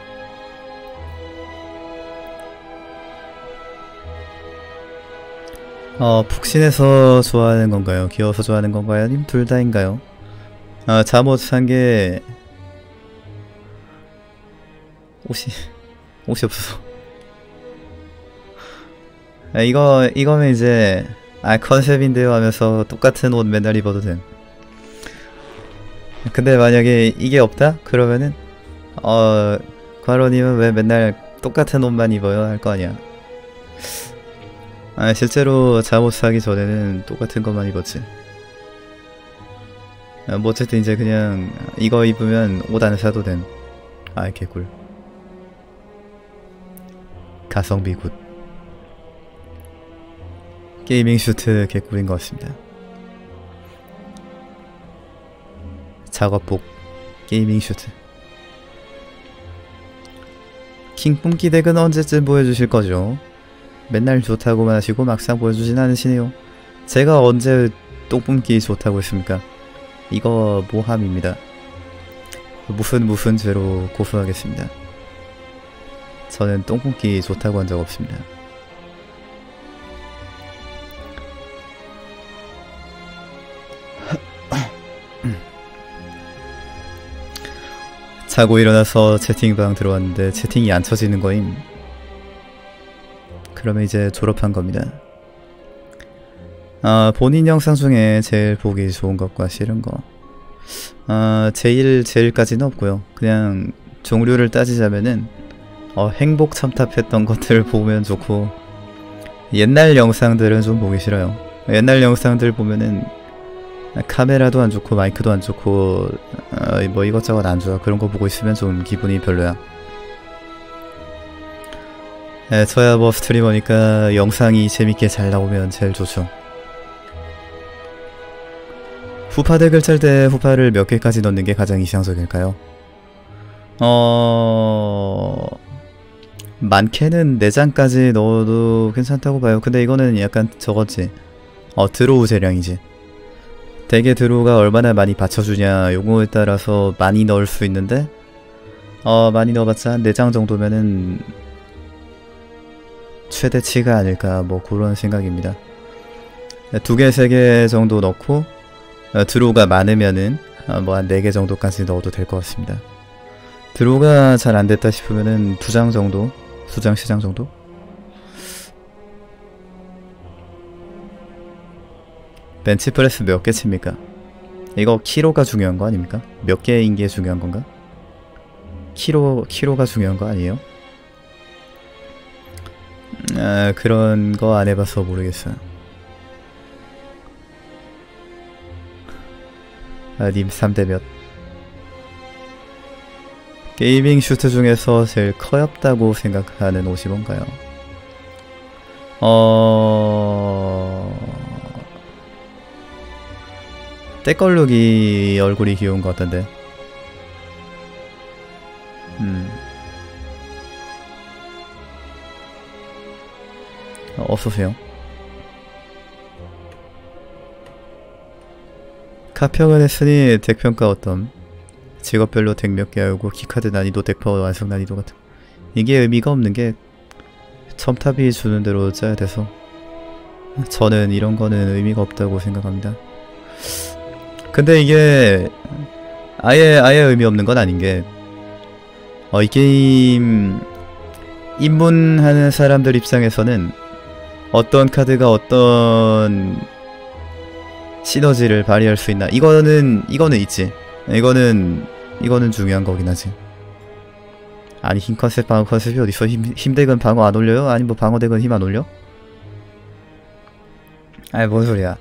푹신해서 좋아하는 건가요? 귀여워서 좋아하는 건가요? 아니면 둘 다인가요? 잠옷 산 게 옷이 없어서. 이거면 이제 컨셉인데요 하면서 똑같은 옷 맨날 입어도 됨. 근데 만약에 이게 없다? 그러면은 과로님은 왜 맨날 똑같은 옷만 입어요? 할 거 아니야. 실제로 잠옷 사기 전에는 똑같은 것만 입었지. 뭐 어쨌든 이제 그냥 이거 입으면 옷 안 사도 됨. 개꿀. 가성비 굿. 게이밍 슈트 개꿀인 것 같습니다. 작업복 게이밍 슈트. 킹뿜기 덱은 언제쯤 보여주실 거죠? 맨날 좋다고만 하시고 막상 보여주진 않으시네요. 제가 언제 똥뿜기 좋다고 했습니까? 이거 모함입니다. 무슨 죄로 고소하겠습니다. 저는 똥뿜기 좋다고 한 적 없습니다. 자고 일어나서 채팅방 들어왔는데 채팅이 안 쳐지는 거임. 그러면 이제 졸업한 겁니다. 본인 영상 중에 제일 보기 좋은 것과 싫은 거. 제일까지는 없고요. 그냥 종류를 따지자면은 행복 첨탑했던 것들 보면 좋고, 옛날 영상들은 좀 보기 싫어요. 옛날 영상들 보면은 카메라도 안 좋고 마이크도 안 좋고 뭐 이것저것 안 좋아. 그런 거 보고 있으면 좀 기분이 별로야. 저야 뭐 스트리머니까 영상이 재밌게 잘 나오면 제일 좋죠. 후파 덱을 짤 때 후파를 몇 개까지 넣는 게 가장 이상적일까요? 많게는 4장까지 넣어도 괜찮다고 봐요. 근데 이거는 약간 저거지. 드로우 재량이지. 덱에 드로우가 얼마나 많이 받쳐주냐 요거에 따라서 많이 넣을 수 있는데 많이 넣어봤자 한 4장 정도면은 최대치가 아닐까 뭐 그런 생각입니다. 2개, 3개 정도 넣고 드로우가 많으면은 뭐 한 4개 정도까지 넣어도 될 것 같습니다. 드로우가 잘 안됐다 싶으면은 2장 정도? 2장, 3장 정도? 벤치프레스 몇 개 칩니까? 이거 키로가 중요한 거 아닙니까? 몇 개인 게 중요한 건가? 키로가 중요한 거 아니에요? 그런 거 안 해봐서 모르겠어요. 님 3대 몇? 게이밍 슈트 중에서 제일 커엽다고 생각하는 옷이 뭔가요? 때걸룩이 얼굴이 귀여운 것 같던데. 어서오세요. 카평을 했으니 덱평가 어떤? 직업별로 덱 몇 개 알고 키카드 난이도, 덱파워 완성 난이도 같은. 이게 의미가 없는 게 첨탑이 주는 대로 짜야 돼서 저는 이런 거는 의미가 없다고 생각합니다. 근데 이게 아예 의미 없는 건 아닌 게 이 게임 입문하는 사람들 입장에서는 어떤 카드가 어떤 시너지를 발휘할 수 있나, 이거는 있지. 이거는 중요한 거긴 하지. 아니, 힘 컨셉 방어 컨셉이 어딨어. 힘덱은 방어 안 올려요? 아니 뭐 방어덱은 힘 안 올려? 아이 뭔 소리야.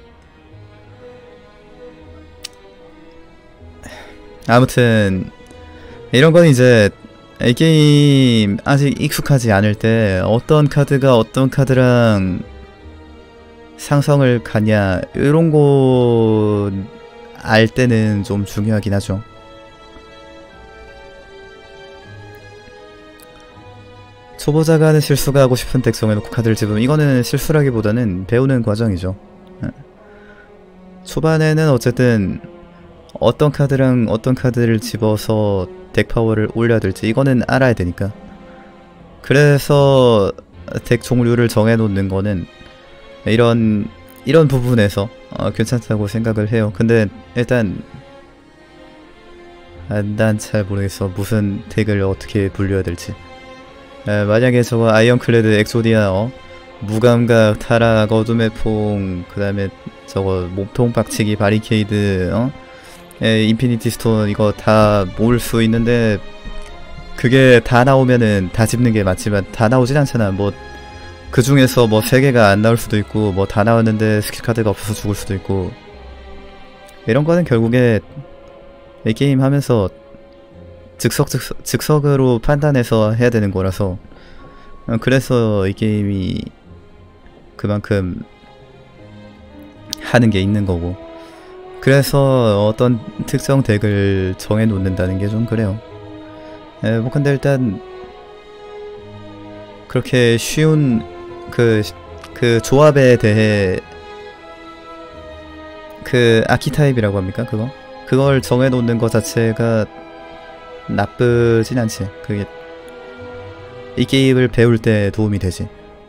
아무튼 이런 건 이제 이 게임 아직 익숙하지 않을 때 어떤 카드가 어떤 카드랑 상성을 가냐, 이런 거 알 때는 좀 중요하긴 하죠. 초보자가 하는 실수가 하고 싶은 덱 정해놓고 카드를 집으면 이거는 실수라기보다는 배우는 과정이죠. 초반에는 어쨌든 어떤 카드랑 어떤 카드를 집어서 덱 파워를 올려야 될지 이거는 알아야 되니까. 그래서 덱 종류를 정해놓는 거는 이런 부분에서 괜찮다고 생각을 해요. 근데 일단 난 잘 모르겠어. 무슨 덱을 어떻게 분류해야 될지. 만약에 저거 아이언클레드, 엑소디아, 무감각, 타락, 어둠의 폭, 그 다음에 저거 몸통 빡치기, 바리케이드, 인피니티 스톤, 이거 다 모을 수 있는데 그게 다 나오면은 다 집는 게 맞지만 다 나오진 않잖아. 뭐 그 중에서 뭐 3개가 안 나올 수도 있고, 뭐 다 나왔는데 스킬 카드가 없어서 죽을 수도 있고, 이런 거는 결국에 이 게임 하면서 즉석으로 판단해서 해야 되는 거라서, 그래서 이 게임이 그만큼 하는 게 있는 거고, 그래서 어떤 특정 덱을 정해 놓는다는 게 좀 그래요. 뭐 근데 일단 그렇게 쉬운 그 조합에 대해 그 아키타입이라고 합니까? 그걸 정해 놓는 것 자체가 나쁘진 않지. 그게 이 게임을 배울 때 도움이 되지.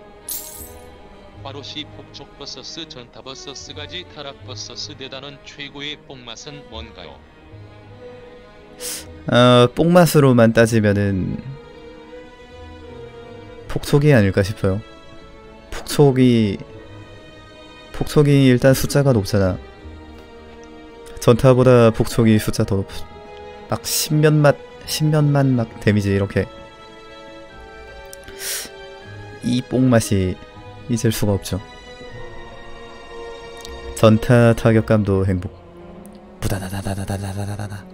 바로시 폭촉 버서스, 전타 버서스까지 타락 버서스 대단원 최고의 뽕맛은 뭔가요? 뽕맛으로만 따지면은 폭촉이 아닐까 싶어요. 폭촉이 일단 숫자가 높잖아. 전타보다 폭촉이 숫자 더 높. 막 10몇만 막 데미지 이렇게. 이 뽕맛이 잊을 수가 없죠. 전타 타격감도 행복. 부다다다다다다다다다.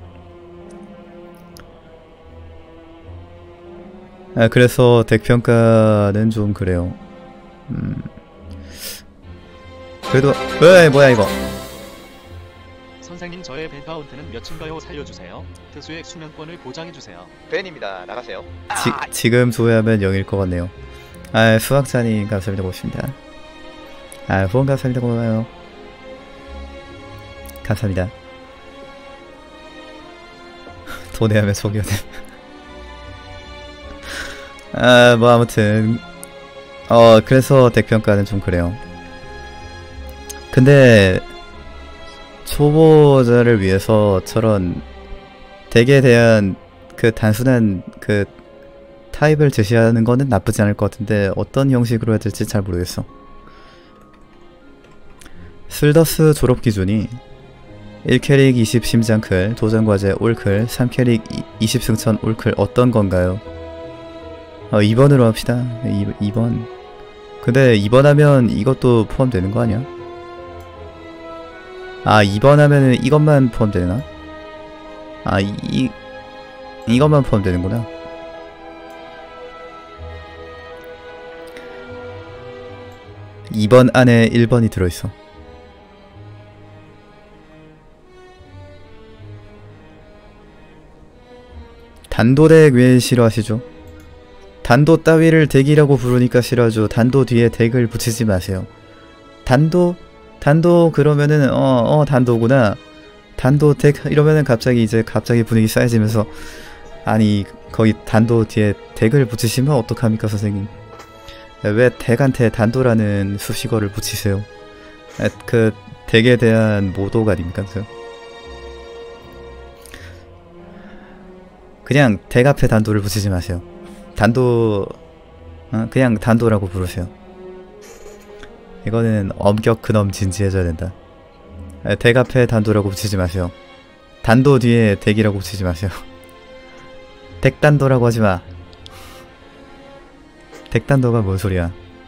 그래서 덱평가는 좀 그래요. 그래도 뭐야 이거. 선생님, 저의 벤 카운트는 몇인가요? 살려주세요. 특수액 수면권을 보장해주세요. 벤입니다. 나가세요. 지금 조회하면 0일 것 같네요. 수학자님 감사합니다. 고맙습니다. 후원 감사합니다. 고마워요. 감사합니다. 돈내하면 속여냄. 뭐 아무튼 그래서 덱평가는 좀 그래요. 근데 초보자를 위해서 저런 덱에 대한 그 단순한 그 타입을 제시하는 거는 나쁘지 않을 것 같은데 어떤 형식으로 해야 될지 잘 모르겠어. 슬더스 졸업 기준이 1캐릭 20 심장클, 도전과제 올클, 3캐릭 20 승천 올클 어떤 건가요? 2번으로 합시다. 2번. 근데 2번 하면 이것도 포함되는 거 아니야? 아, 2번 하면은 이것만 포함되나? 아, 이것만 포함되는구나. 이번 안에 1번이 들어있어. 단도덱 왜 싫어하시죠? 단도 따위를 덱이라고 부르니까 싫어하죠. 단도 뒤에 덱을 붙이지 마세요. 단도 그러면은 단도구나. 단도 덱 이러면은 갑자기 분위기 쌓여지면서 아니 거기 단도 뒤에 덱을 붙이시면 어떡합니까 선생님? 왜 덱한테 단도라는 수식어를 붙이세요? 그 덱에 대한 모독 아닙니까? 그냥 덱 앞에 단도를 붙이지 마세요. 단도 그냥 단도라고 부르세요. 이거는 엄격 근엄 진지해져야 된다. 덱 앞에 단도라고 붙이지 마세요. 단도 뒤에 덱이라고 붙이지 마세요. 덱단도라고 하지마. 덱단도가 뭔 소리야.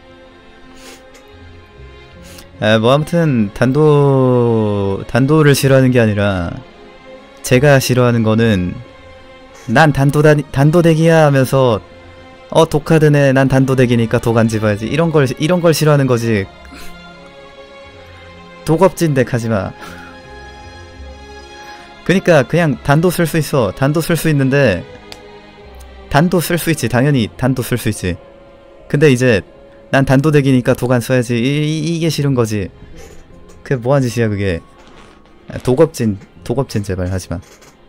뭐 아무튼 단도를 싫어하는 게 아니라 제가 싫어하는 거는 난 단도덱이야 하면서 독카드네 난 단도덱이니까 독 안 집어야지 이런 걸 싫어하는 거지. 독업진 덱 하지마. 그니까 그냥 단도 쓸 수 있어. 단도 쓸 수 있는데 단도 쓸 수 있지. 당연히 단도 쓸 수 있지. 근데 이제 난 단도덱이니까 독 안 써야지 이게 싫은 거지. 그게 뭐한 짓이야 그게. 독업진 제발 하지마.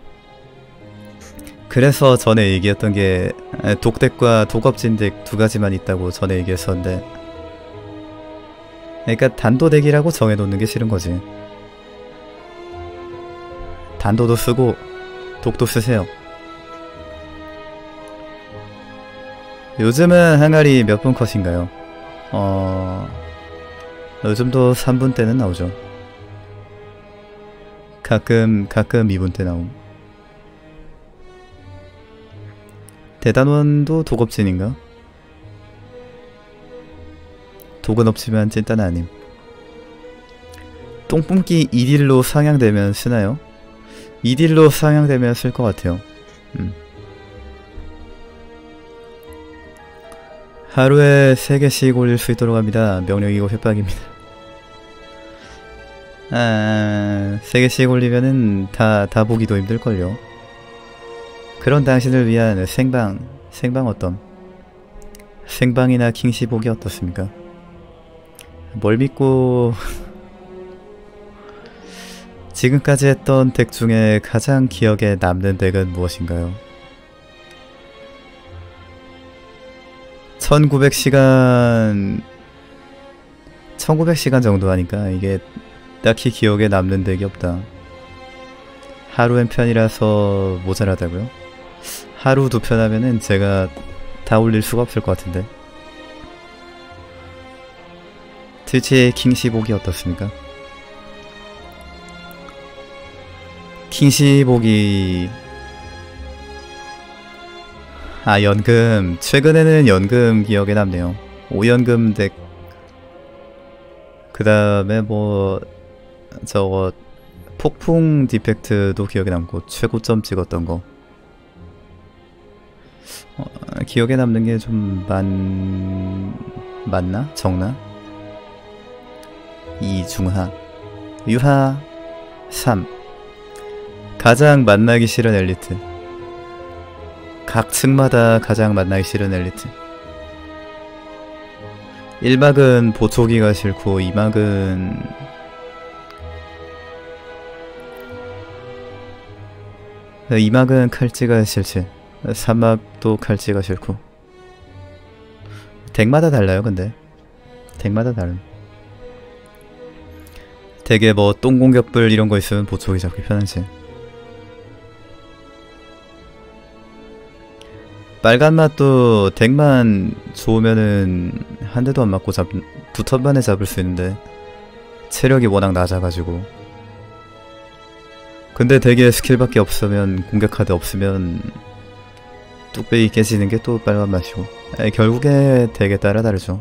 그래서 전에 얘기했던 게 독덱과 독업진 덱 두 가지만 있다고 전에 얘기했었는데, 그러니까 단도덱이라고 정해놓는 게 싫은 거지. 단도도 쓰고 독도 쓰세요. 요즘은 항아리 몇 분 컷인가요? 요즘도 3분 때는 나오죠. 가끔 2분 때 나옴. 대단원도 독업진인가? 독은 없지만 찐따는 아님. 똥뿜기 2딜로 상향되면 쓰나요? 2딜로 상향되면 쓸 것 같아요. 하루에 3개씩 올릴 수 있도록 합니다. 명령이고 협박입니다. 3개씩 올리면은 다 보기도 힘들걸요. 그런 당신을 위한 생방 어떤? 생방이나 킹시 보기 어떻습니까? 뭘 믿고 지금까지 했던 덱 중에 가장 기억에 남는 덱은 무엇인가요? 1900시간 정도 하니까 이게 딱히 기억에 남는 덱이 없다. 하루엔 편이라서 모자라다고요? 하루 2편 하면은 제가 다 올릴 수가 없을 것 같은데. 트위치의 킹시 보기 어떻습니까? 킹시 보기 연금. 최근에는 연금 기억에 남네요. 5연금 덱. 그 다음에 뭐 저거 폭풍 디펙트도 기억에 남고 최고점 찍었던 거. 기억에 남는 게 좀 많나? 적나? 이중하 유하 3. 가장 만나기 싫은 엘리트. 각 층마다 가장 만나기 싫은 엘리트. 1막은 보초기가 싫고 2막은 칼찌가 싫지. 3막도 칼찌가 싫고. 덱마다 달라요. 근데 덱마다 다른. 덱에 뭐 똥공격불 이런거 있으면 보초기 잡기 편하지. 빨간맛도 덱만 좋으면은 한 대도 안 맞고 2턴 만에 잡을 수 있는데 체력이 워낙 낮아가지고 근데 되게 스킬밖에 없으면, 공격 카드 없으면 뚝배기 깨지는 게 또 빨간 맛이고. 결국에 되게 따라 다르죠.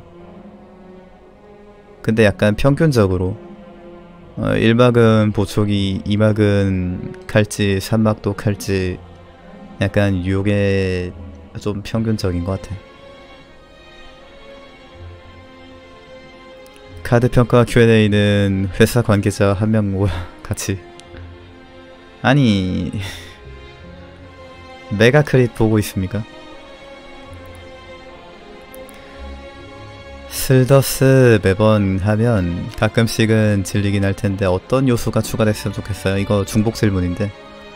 근데 약간 평균적으로 1막은 보초기, 2막은 칼찌, 3막도 칼찌, 약간 요게 좀 평균적인 것 같아. 카드 평가 Q&A는 회사 관계자 한 명 모아 같이. 아니 메가크릿 보고 있습니까? 슬더스 매번 하면 가끔씩은 질리긴 할 텐데 어떤 요소가 추가됐으면 좋겠어요? 이거 중복 질문인데.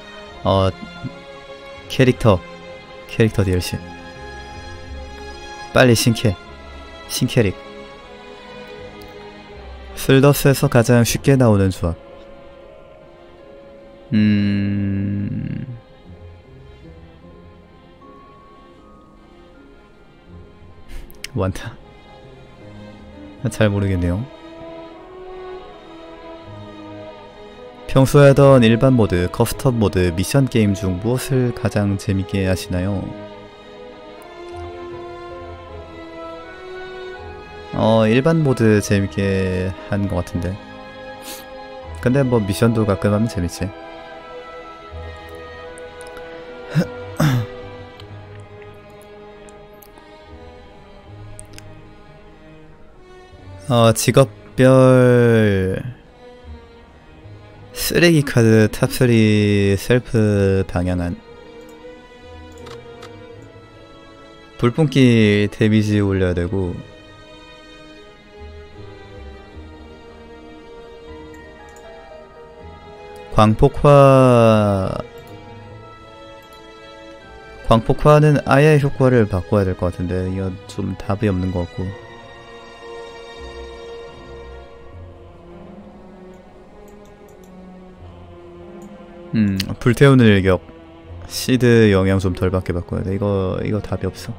캐릭터 DLC 빨리 신캐릭. 슬더스에서 가장 쉽게 나오는 조합. 완타. 잘 모르겠네요. 평소에 하던 일반 모드, 커스텀 모드, 미션 게임 중 무엇을 가장 재밌게 하시나요? 일반 모드 재밌게 한 것 같은데. 근데 뭐 미션도 가끔 하면 재밌지. 직업별 쓰레기 카드 탑3 셀프 방향한. 불뿜기 데미지 올려야 되고, 광폭화는 아예 효과를 바꿔야 될 것 같은데 이건 좀 답이 없는 것 같고. 불태우는 일격 시드 영향 좀 덜 받게 바꿔야 돼. 이거 답이 없어.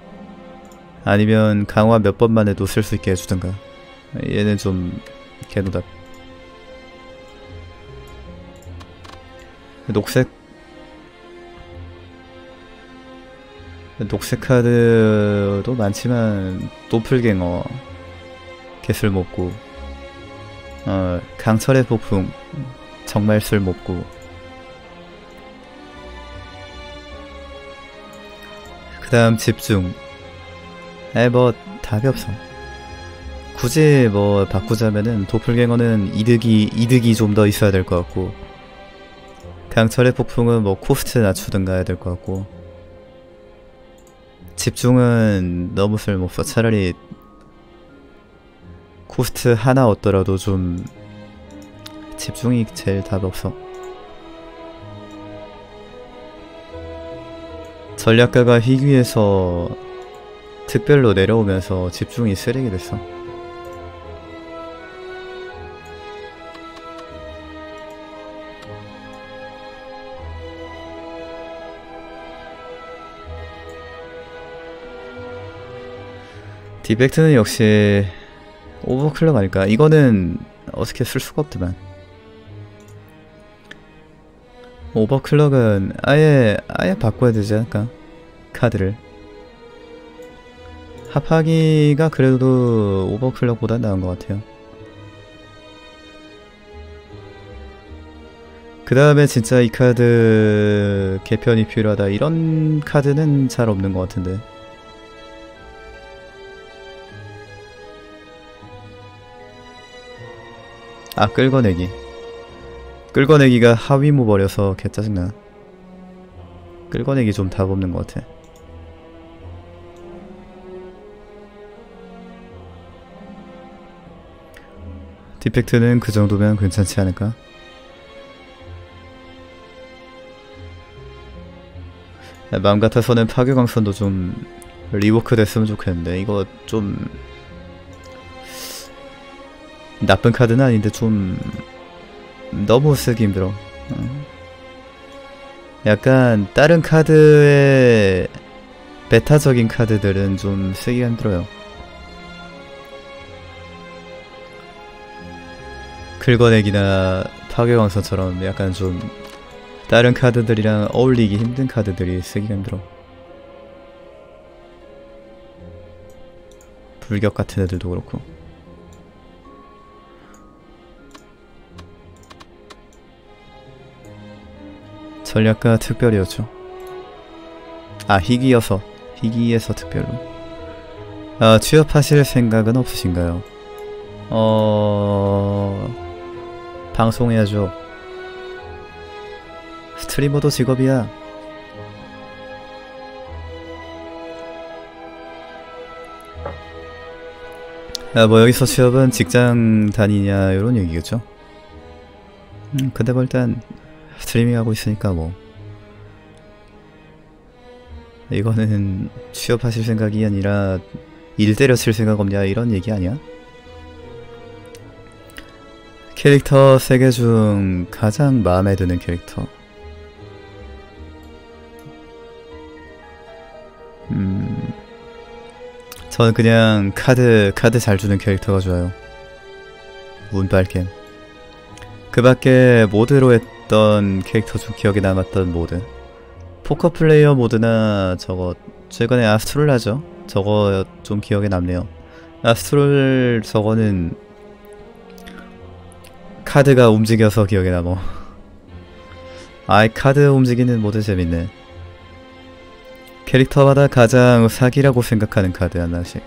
아니면 강화 몇 번만 해도 쓸 수 있게 해주든가. 얘는 좀 개노답. 녹색 카드도 많지만 도플갱어 개쓸모없고, 강철의 폭풍 정말 쓸모없고, 그 다음 집중. 뭐 답이 없어. 굳이 뭐 바꾸자면은 도플갱어는 이득이 좀 더 있어야 될 것 같고, 강철의 폭풍은 뭐 코스트 낮추든가 해야 될 것 같고, 집중은 너무 쓸모없어. 차라리 코스트 하나 얻더라도 좀 집중이 제일 답 없어. 전략가가 희귀에서 특별로 내려오면서 집중이 쓰레기 됐어. 디펙트는 역시 오버클럭 아닐까? 이거는 어떻게 쓸 수가 없더만. 오버클럭은 아예 바꿔야 되지 않을까? 카드를. 합하기가 그래도 오버클럭보다 나은 것 같아요. 그 다음에 진짜 이 카드 개편이 필요하다 이런 카드는 잘 없는 것 같은데. 끌어내기가 하위 모버려서 개짜증나. 끌어내기 좀 답 없는 것 같아. 디펙트는 그 정도면 괜찮지 않을까? 마음 같아서는 파괴광선도 좀 리워크 됐으면 좋겠는데, 이거 좀 나쁜 카드는 아닌데 좀 너무 쓰기 힘들어. 약간 다른 카드의 베타적인 카드들은 좀 쓰기가 힘들어요. 긁어내기나 파괴광선처럼 약간 좀 다른 카드들이랑 어울리기 힘든 카드들이 쓰기가 힘들어. 불격 같은 애들도 그렇고. 전략가 특별이었죠. 아, 희귀여서. 희귀에서 특별로. 아, 취업하실 생각은 없으신가요? 방송해야죠. 스트리머도 직업이야. 아, 뭐 여기서 취업은 직장 다니냐 이런 얘기겠죠. 근데 뭐 일단 스트리밍 하고 있으니까 뭐 이거는 취업하실 생각이 아니라 일 때려칠 생각 없냐 이런 얘기 아니야? 캐릭터 3개 중 가장 마음에 드는 캐릭터. 저는 그냥 카드 잘 주는 캐릭터가 좋아요. 운빨겜. 그 밖에 모드로 했던 캐릭터 중 기억에 남았던 모드. 포커 플레이어 모드나 저거 최근에 아스트롤 하죠? 저거 좀 기억에 남네요. 아스트롤 저거는 카드가 움직여서 기억에 남어. 아이, 카드 움직이는 모드 재밌네. 캐릭터마다 가장 사기라고 생각하는 카드 하나씩.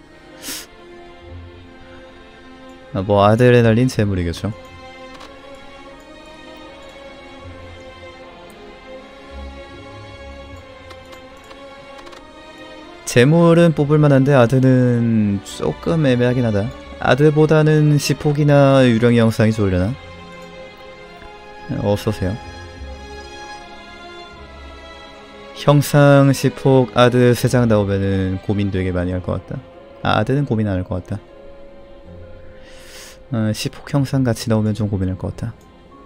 뭐 아드레날린 재물이겠죠. 재물은 뽑을만한데 아드는 조금 애매하긴 하다. 아드보다는 시폭이나 유령이 영상이 좋으려나? 어서오세요. 형상, 시폭, 아드 3장 나오면은 고민 되게 많이 할 것 같다. 아, 아드는 고민 안 할 것 같다. 시폭 형상 같이 나오면 좀 고민할 것 같다.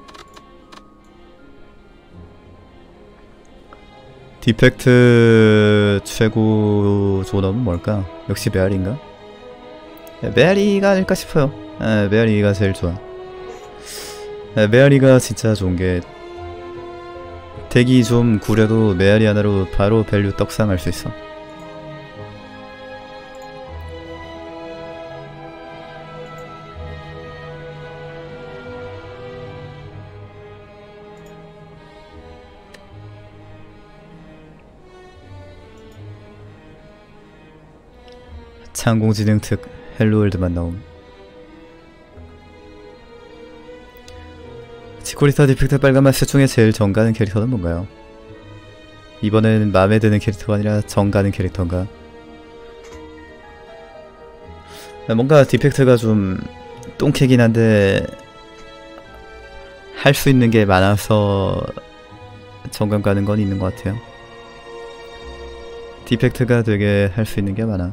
디펙트 최고 존엄은 뭘까? 역시 메아리인가? 메아리가 아닐까 싶어요. 메아리가 제일 좋아. 메아리가 진짜 좋은게 덱이 좀 구려도 메아리 하나로 바로 밸류 떡상할 수 있어. 창공지능 특 헬로월드만 나옴. 지코리타 디펙트 빨간맛 중에 제일 정가는 캐릭터는 뭔가요? 이번에는 마음에 드는 캐릭터가 아니라 정가는 캐릭터인가? 뭔가 디펙트가 좀 똥캐긴 한데 할 수 있는 게 많아서 정감 가는 건 있는 것 같아요. 디펙트가 되게 할 수 있는 게 많아.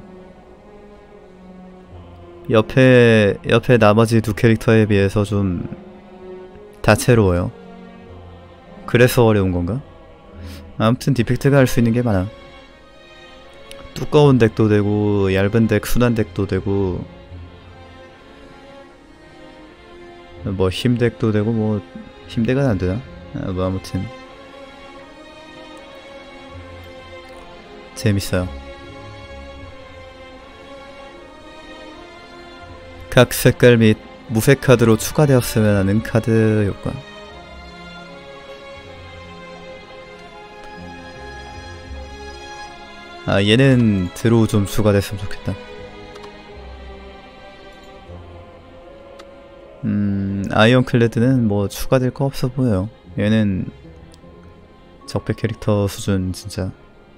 옆에 나머지 두 캐릭터에 비해서 좀 다채로워요. 그래서 어려운 건가? 아무튼 디펙트가 할 수 있는 게 많아. 두꺼운 덱도 되고 얇은 덱, 순한 덱도 되고 뭐 힘덱도 되고 뭐 힘덱은 안 되나? 뭐 아무튼 재밌어요. 각 색깔 및 무색 카드로 추가되었으면 하는 카드 효과. 아, 얘는 드로우 좀 추가됐으면 좋겠다. 아이언클레드는 뭐 추가될 거 없어 보여요. 얘는 적배 캐릭터 수준 진짜.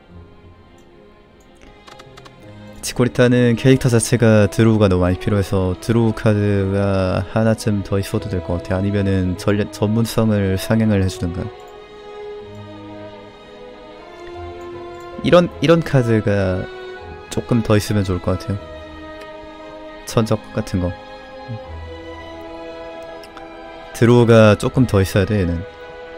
지코리타는 캐릭터 자체가 드로우가 너무 많이 필요해서 드로우 카드가 하나쯤 더 있어도 될 것 같아. 아니면은 전문성을 상향을 해주든가. 이런 카드가 조금 더 있으면 좋을 것 같아요. 천적 같은 거. 드로우가 조금 더 있어야 돼, 얘는.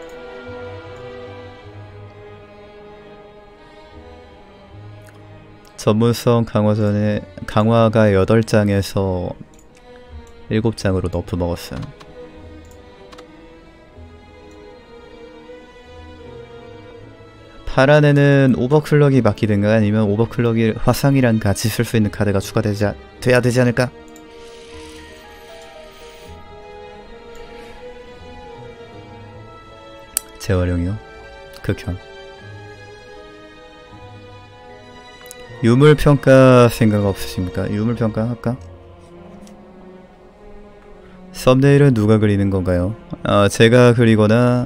전문성 강화전에 강화가 8장에서 7장으로 너프 먹었어요. 파란 애는 오버클럭이 바뀌든가 아니면 오버클럭이 화상이랑 같이 쓸 수 있는 카드가 돼야 되지 않을까? 재활용이요? 극혐. 유물평가 생각 없으십니까? 유물평가 할까? 썸네일은 누가 그리는 건가요? 제가 그리거나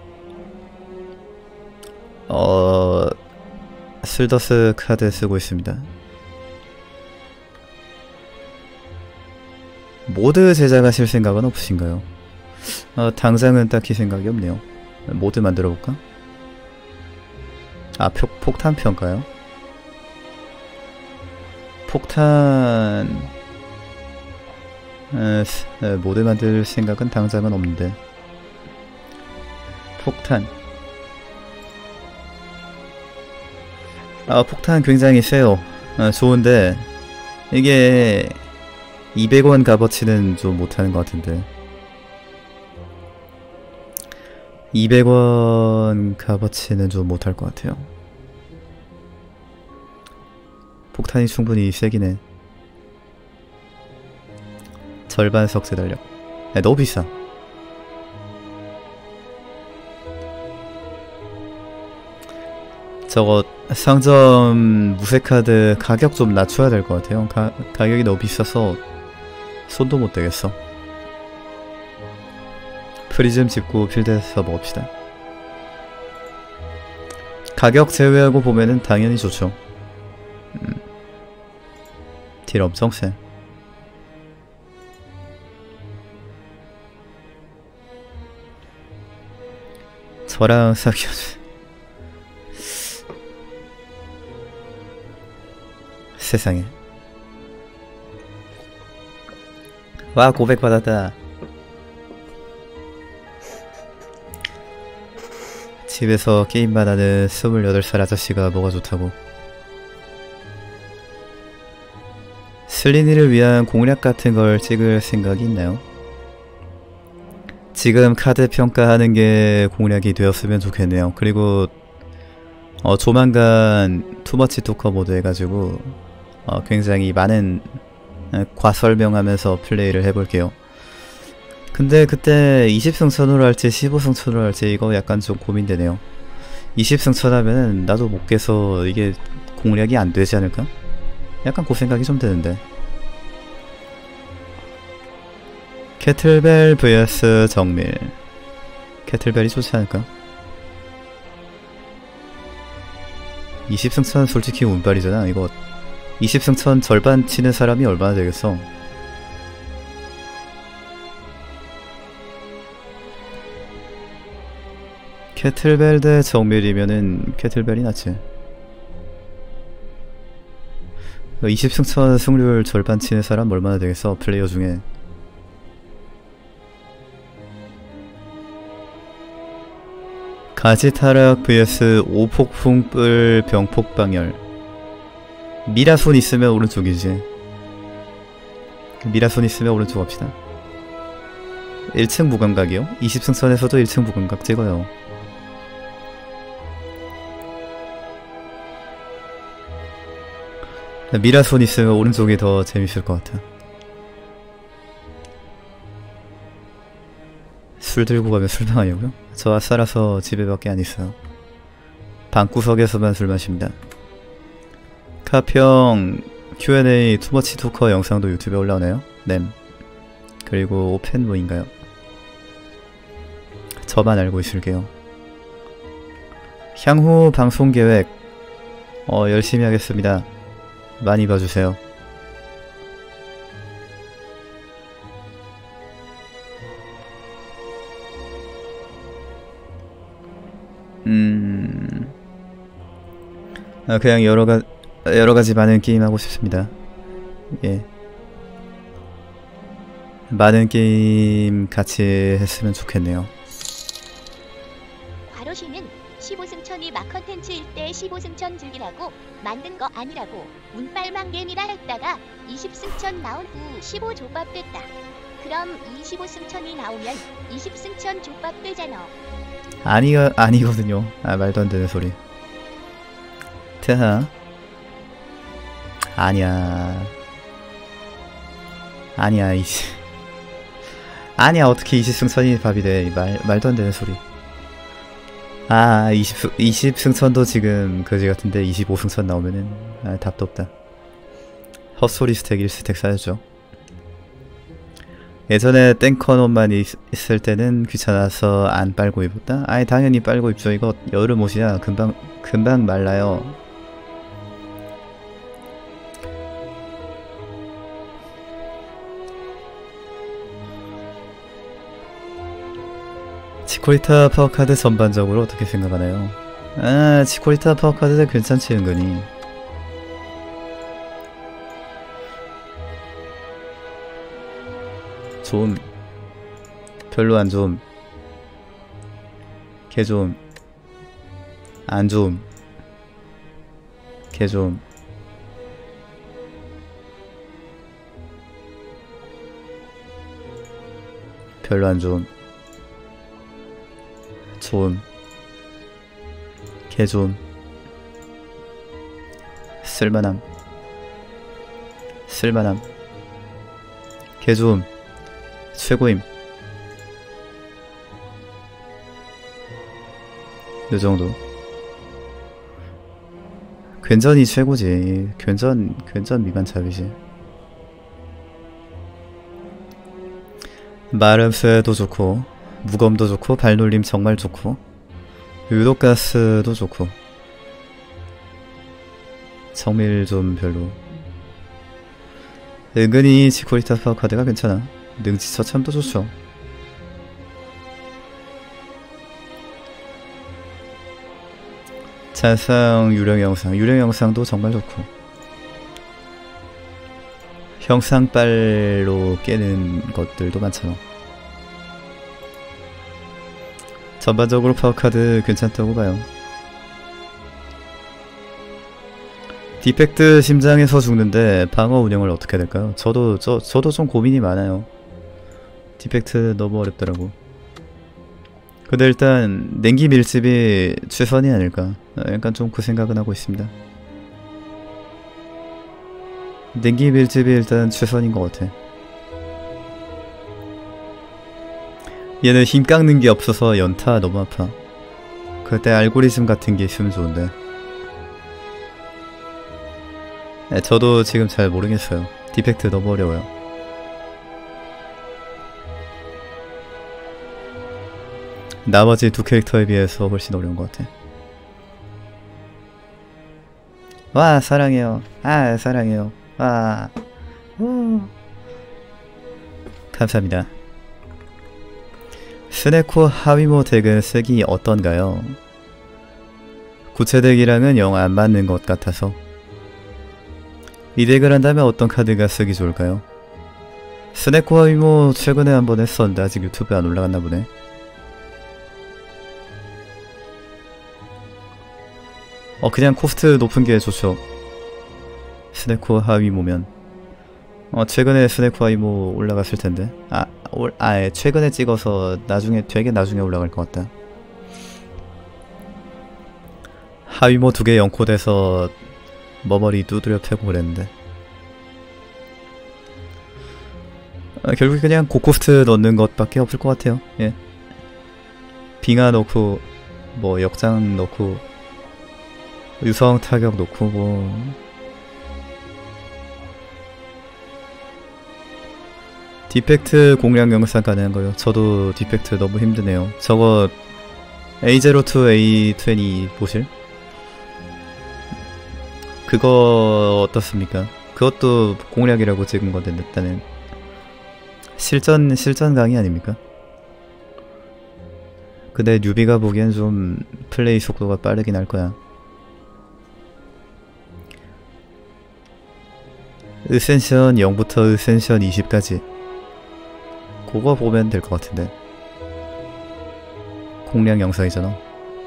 슬더스 카드 쓰고 있습니다. 모드 제작하실 생각은 없으신가요? 당장은 딱히 생각이 없네요. 모드 만들어볼까? 폭탄 평가요? 폭탄... 모드 만들 생각은 당장은 없는데. 폭탄. 폭탄 굉장히 세요. 좋은데 이게 200원 값어치는 좀 못하는 것 같은데. 200원 값어치는 좀 못할 것 같아요. 폭탄이 충분히 세긴 해. 절반 석재 달력. 너무 비싸. 저거 상점 무쇠카드 가격 좀 낮춰야 될 것 같아요. 가격이 너무 비싸서 손도 못 대겠어. 프리즘 짚고 필드에서 먹읍시다. 가격 제외하고 보면은 당연히 좋죠. 딜 엄청 세. 저랑 사귀어줘. 세상에. 와, 고백 받았다. 집에서 게임만 하는 28살 아저씨가 뭐가 좋다고. 슬리니를 위한 공략 같은 걸 찍을 생각이 있나요? 지금 카드 평가하는 게 공략이 되었으면 좋겠네요. 그리고 조만간 투머치 토커 모드 해가지고 굉장히 많은 과설명하면서 플레이를 해볼게요. 근데 그때 20승천으로 할지 15승천으로 할지 이거 약간 좀 고민되네요. 20승천 하면은 나도 못 깨서 이게 공략이 안 되지 않을까? 약간 그 생각이 좀 드는데. 캐틀벨 vs 정밀. 캐틀벨이 좋지 않을까? 20승천 솔직히 운빨이잖아. 이거 20승천 절반 치는 사람이 얼마나 되겠어? 캐틀벨 대 정밀이면은 캐틀벨이 낫지. 20승천 승률 절반 치는 사람 얼마나 되겠어? 플레이어 중에. 가지타락 vs 오폭풍불 병폭방열. 미라손 있으면 오른쪽이지. 미라손 있으면 오른쪽 갑시다. 1층 무감각이요? 20승천에서도 1층 무감각 찍어요. 미라손 있으면 오른쪽이 더 재밌을 것 같아. 술 들고 가면 술 당하냐고요? 저 아싸라서 집에밖에 안 있어요. 방구석에서만 술 마십니다. 카평 Q&A 투머치 토커 영상도 유튜브에 올라오네요. 램. 그리고 오펜뭐인가요? 저만 알고 있을게요. 향후 방송 계획 열심히 하겠습니다. 많이 봐주세요. 그냥 여러가지 많은 게임 하고 싶습니다. 예. 많은 게임 같이 했으면 좋겠네요. 과로시는 15승천이 막 컨텐츠일 때 15승천 즐기라고 만든 거 아니라고 운빨만 게임이라 했다가 20승천 나온 후 15 족밥 됐다. 그럼 25승천이 나오면 20승천 족밥 되잖아. 아니거든요. 말도 안 되는 소리. 트하. 아니야. 아니야, 아니야, 어떻게 20승천이 밥이 돼. 말도 안 되는 소리. 아, 20승천도 지금 거지 같은데 25승천 나오면은, 답도 없다. 헛소리 스택 1스택 쌓여줘. 예전에 땡커논만 있을 때는 귀찮아서 안 빨고 입었다? 아니, 당연히 빨고 입죠. 이거 여름 옷이야. 금방 말라요. 치코리타 파워카드 전반적으로 어떻게 생각하나요? 아, 치코리타 파워카드 괜찮지 은근히. 좋음. 별로 안 좋음. 개 좋음. 안 좋음. 개 좋음. 별로 안 좋음. 좋음. 개 좋음. 쓸만함. 쓸만함. 개 좋음. 최고임. 요정도. 괜전이 최고지. 괜전 미만 잡이지. 마름쇠도 좋고 무검도 좋고 발놀림 정말 좋고 유독가스도 좋고 정밀 좀 별로. 은근히 치코리타 파워카드가 괜찮아. 능지 처참도 좋죠. 잔상 유령 영상도 정말 좋고 형상빨로 깨는 것들도 많잖아. 전반적으로 파워카드 괜찮다고 봐요. 디펙트 심장에서 죽는데 방어 운영을 어떻게 해야 될까요? 저도 좀 고민이 많아요. 디펙트 너무 어렵더라고. 근데 일단 냉기 밀집이 최선이 아닐까. 약간 좀 그 생각은 하고 있습니다. 냉기 밀집이 일단 최선인 것 같아. 얘는 힘 깎는 게 없어서 연타 너무 아파. 그때 알고리즘 같은 게 있으면 좋은데. 저도 지금 잘 모르겠어요. 디펙트 너무 어려워요. 나머지 두 캐릭터에 비해서 훨씬 어려운 것 같아. 와, 사랑해요. 아, 사랑해요. 와. 감사합니다. 스네코 하위모 덱은 쓰기 어떤가요? 구체 덱이랑은 영 안 맞는 것 같아서. 이 덱을 한다면 어떤 카드가 쓰기 좋을까요? 스네코 하위모 최근에 한번 했었는데 아직 유튜브에 안 올라갔나 보네. 그냥 코스트 높은 게 좋죠. 스네코 하위모면. 최근에 스네코 하위모 올라갔을 텐데. 최근에 찍어서 되게 나중에 올라갈 것 같다. 하위모 2개 연코돼서 머머리 두드려 패고 그랬는데. 결국 그냥 고코스트 넣는 것밖에 없을 것 같아요. 예. 빙하 넣고 뭐 역장 넣고 유성 타격 놓고 뭐 디펙트 공략 영상 가능한 거요. 저도 디펙트 너무 힘드네요. 저거 A02, A20 보실? 그거 어떻습니까? 그것도 공략이라고 찍은 건데 일단은 실전 강의 아닙니까? 근데 뉴비가 보기엔 좀 플레이 속도가 빠르긴 할 거야. 으센션 0부터 으센션 20까지 그거 보면 될 것 같은데. 공략 영상이잖아.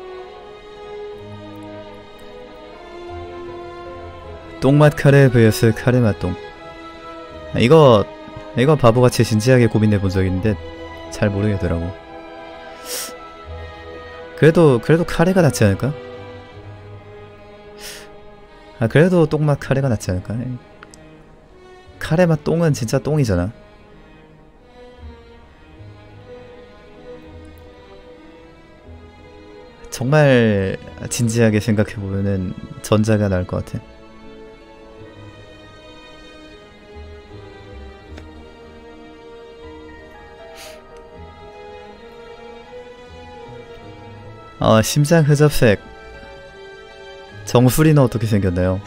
똥맛 카레 vs 카레 맛똥. 이거 바보같이 진지하게 고민해본 적 있는데 잘 모르겠더라고. 그래도 카레가 낫지 않을까? 아 그래도 똥맛 카레가 낫지 않을까? 카레 맛 똥은 진짜 똥이잖아. 정말 진지하게 생각해보면은 전자가 나을 것 같아. 심장 흑접색. 정수리는 어떻게 생겼나요?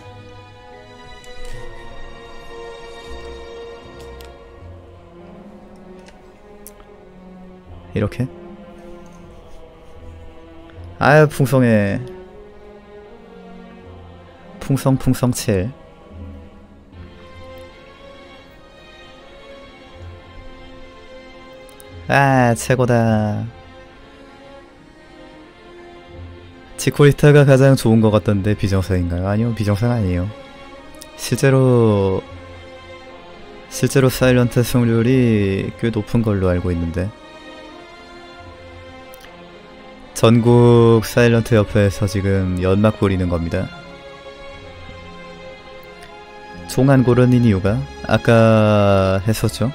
이렇게? 아유 풍성해. 풍성 7. 아 최고다. 지코리타가 가장 좋은 것 같던데 비정상인가요? 아니요 비정상 아니에요. 실제로 사일런트 승률이 꽤 높은 걸로 알고 있는데 전국 사일런트 협회에서 지금 연막 부리는 겁니다. 종 안 고르는 이유가 아까 했었죠?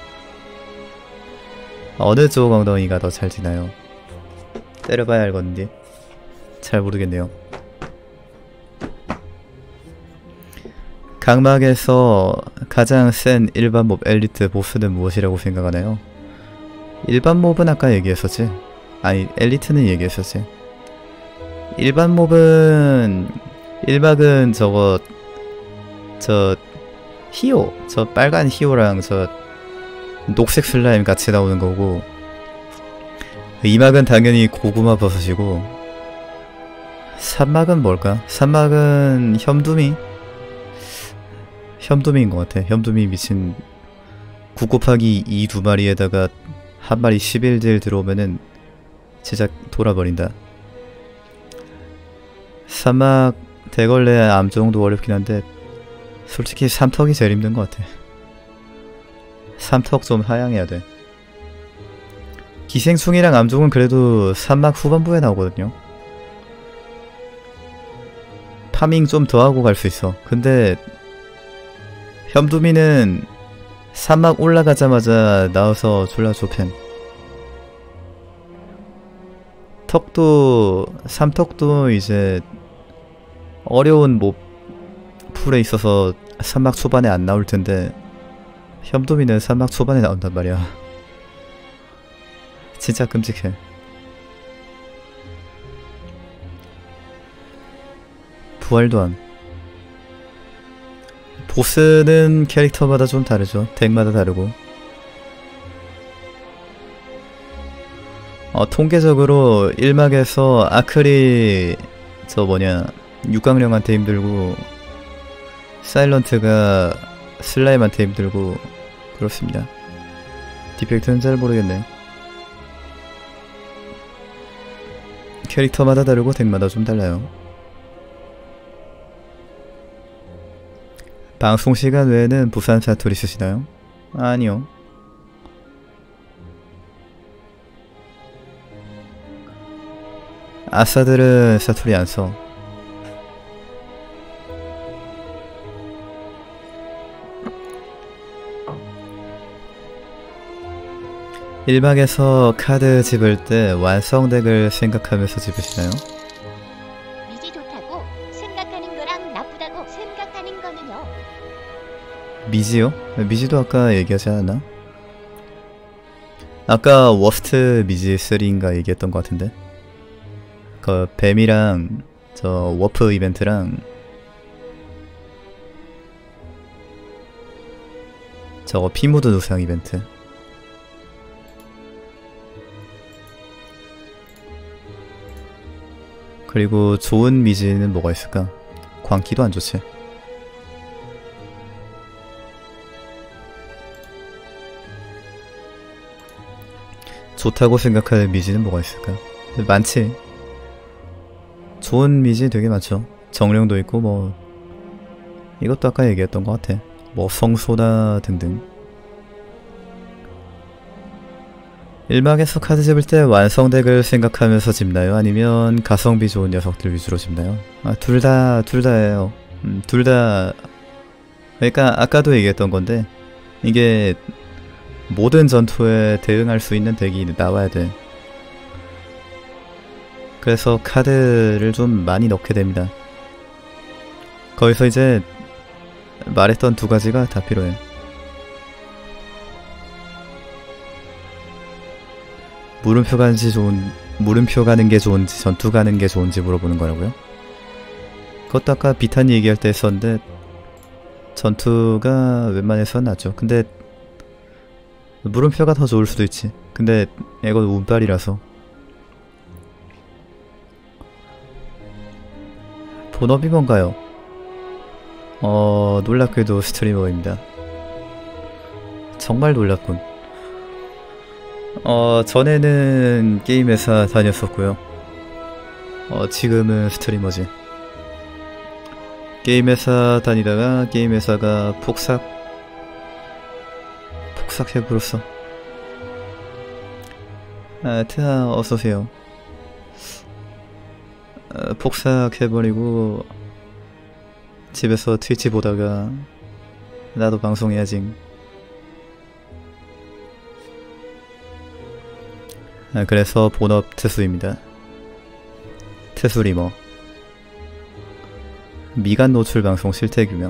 어느 쪽 엉덩이가 더 잘 지나요? 때려봐야 알겠는데 잘 모르겠네요. 각막에서 가장 센 일반 몹 엘리트 보스는 무엇이라고 생각하나요? 일반 몹은 아까 얘기했었지? 아니 엘리트는 얘기했었지. 일반 몹은 1막은 저 히오, 저 빨간 히오랑 저 녹색 슬라임 같이 나오는 거고 2막은 당연히 고구마 버섯이고 3막은 뭘까? 3막은 혐두미인 것 같아. 혐두미 미친 9 곱하기 2 두 마리에다가 한 마리 11딜 들어오면은 진짜 돌아버린다. 3막 대걸레 암정도 어렵긴 한데 솔직히 3턱이 제일 힘든 것 같아. 3턱 좀 하향해야 돼. 기생충이랑 암종은 그래도 3막 후반부에 나오거든요. 파밍 좀 더 하고 갈 수 있어. 근데 혐두미는 3막 올라가자마자 나와서 졸라 좁힌. 삼턱도 이제 어려운 몹 풀에 있어서 3막 초반에 안 나올 텐데 혐두미는 3막 초반에 나온단 말이야. 진짜 끔찍해. 부활도함. 보스는 캐릭터마다 좀 다르죠. 덱마다 다르고. 통계적으로 1막에서 아크리 육강령한테 힘들고 사일런트가 슬라임한테 힘들고 그렇습니다. 디펙트는 잘 모르겠네. 캐릭터마다 다르고 덱마다 좀 달라요. 방송시간 외에는 부산 사투리 쓰시나요? 아니요. 아싸들은 사투리 안 써. 일막에서 카드 집을 때 완성덱을 생각하면서 집으시나요? 미지 좋다고 생각하는 거랑 나쁘다고 생각하는 거는요. 미지요? 미지도 아까 얘기하지 않았나? 아까 워스트 미지 3인가 얘기했던 것 같은데 그 뱀이랑 저 워프 이벤트랑 저거 피모드 누상 이벤트 그리고 좋은 미지는 뭐가 있을까? 광기도 안 좋지. 좋다고 생각하는 미지는 뭐가 있을까? 많지. 좋은 미지 되게 많죠. 정령도 있고 뭐 이것도 아까 얘기했던 것 같아. 뭐 성소나 등등. 일막에서 카드 집을 때 완성덱을 생각하면서 집나요? 아니면 가성비 좋은 녀석들 위주로 집나요? 둘 다예요. 둘 다, 그러니까 아까도 얘기했던 건데, 이게 모든 전투에 대응할 수 있는 덱이 나와야 돼. 그래서 카드를 좀 많이 넣게 됩니다. 거기서 이제 말했던 두 가지가 다 필요해. 물음표 가는 게 좋은지 전투 가는 게 좋은지 물어보는 거라고요? 그것도 아까 비탄이 얘기할 때 했었는데 전투가 웬만해서는 낫죠. 근데 물음표가 더 좋을 수도 있지. 근데 이건 운빨이라서. 본업이 뭔가요? 놀랍게도 스트리머입니다. 정말 놀랍군. 전에는 게임 회사 다녔었고요. 지금은 스트리머지. 게임 회사 다니다가 게임 회사가 폭삭해버렸어. 트아 어서오세요. 폭삭해버리고 집에서 트위치 보다가 나도 방송해야지. 그래서 본업 트수입니다. 트수리머. 미간 노출 방송 실태 규명.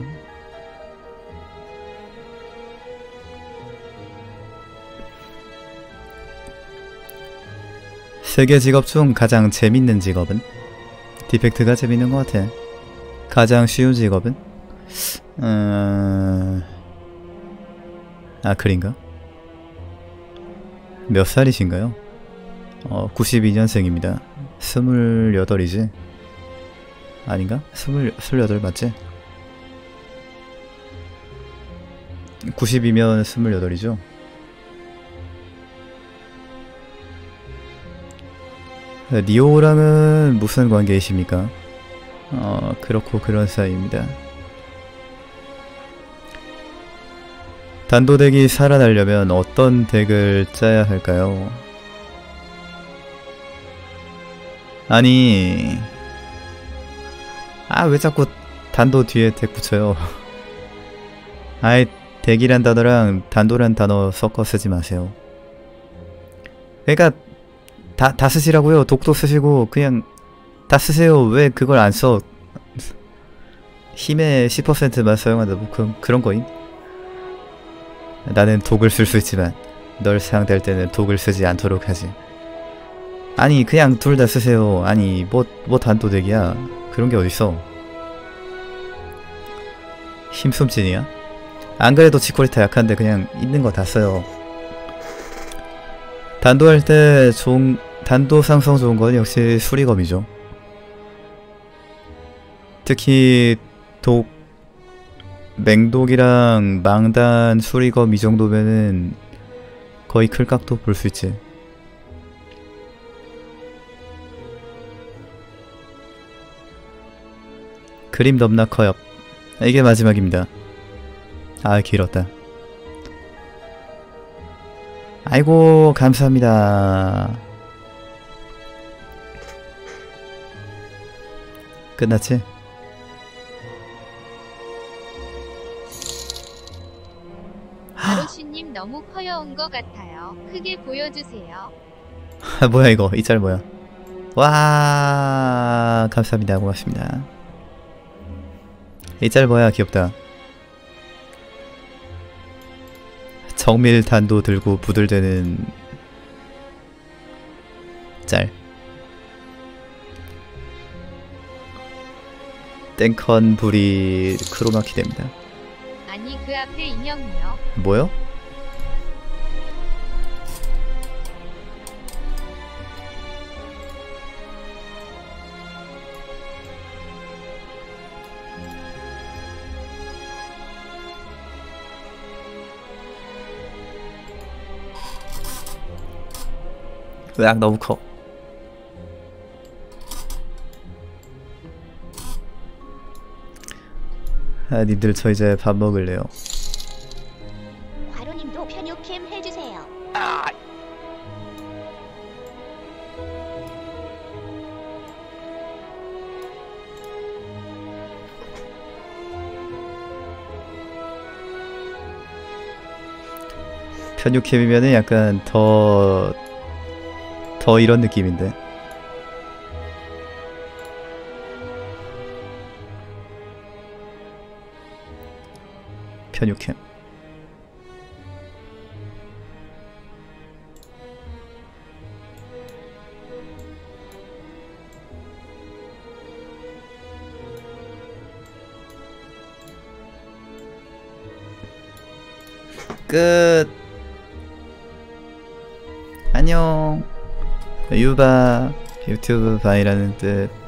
세계 직업 중 가장 재밌는 직업은? 디펙트가 재밌는 것 같아. 가장 쉬운 직업은? 아클인가? 몇 살이신가요? 92년생입니다. 28이지? 아닌가? 28 맞지? 90이면 28이죠? 니오랑은 무슨 관계이십니까? 그렇고 그런 사이입니다. 단도덱이 살아나려면 어떤 덱을 짜야 할까요? 아니, 왜 자꾸 단도 뒤에 덱 붙여요? 아이, 덱이란 단어랑 단도란 단어 섞어 쓰지 마세요. 그러니까 다 쓰시라고요. 독도 쓰시고 그냥 다 쓰세요. 왜 그걸 안 써? 힘의 10%만 사용한다. 뭐 그런 거임? 나는 독을 쓸 수 있지만 널 상대할 때는 독을 쓰지 않도록 하지. 아니 그냥 둘 다 쓰세요. 아니 뭐 단도덱이야. 그런 게 어딨어. 힘숨진이야? 안 그래도 지코리타 약한데 그냥 있는 거 다 써요. 단도할 때 단도 상성 좋은 건 역시 수리검이죠. 특히 맹독이랑 망단, 수리검 이 정도면은 거의 클각도 볼 수 있지. 그림 넘나 커요. 이게 마지막입니다. 길었다. 아이고 감사합니다. 끝났지? 아로슈님 너무 커여운 것 같아요. 크게 보여주세요. 뭐야 이거 이 짤 뭐야. 와 감사합니다. 고맙습니다. 이 짤 뭐야 귀엽다. 정밀 단도 들고 부들대는 짤. 땡컨 불이 크로마키 됩니다. 아니 그 앞에 인형이요. 뭐요? 으악 너무 커. 님들 저 이제 밥 먹을래요. 과로님도 편육캠 해주세요. 편육캠이면은 약간 더 이런 느낌인데. 편육캠. 끝. 안녕. 유바 유튜브 바이라는 뜻.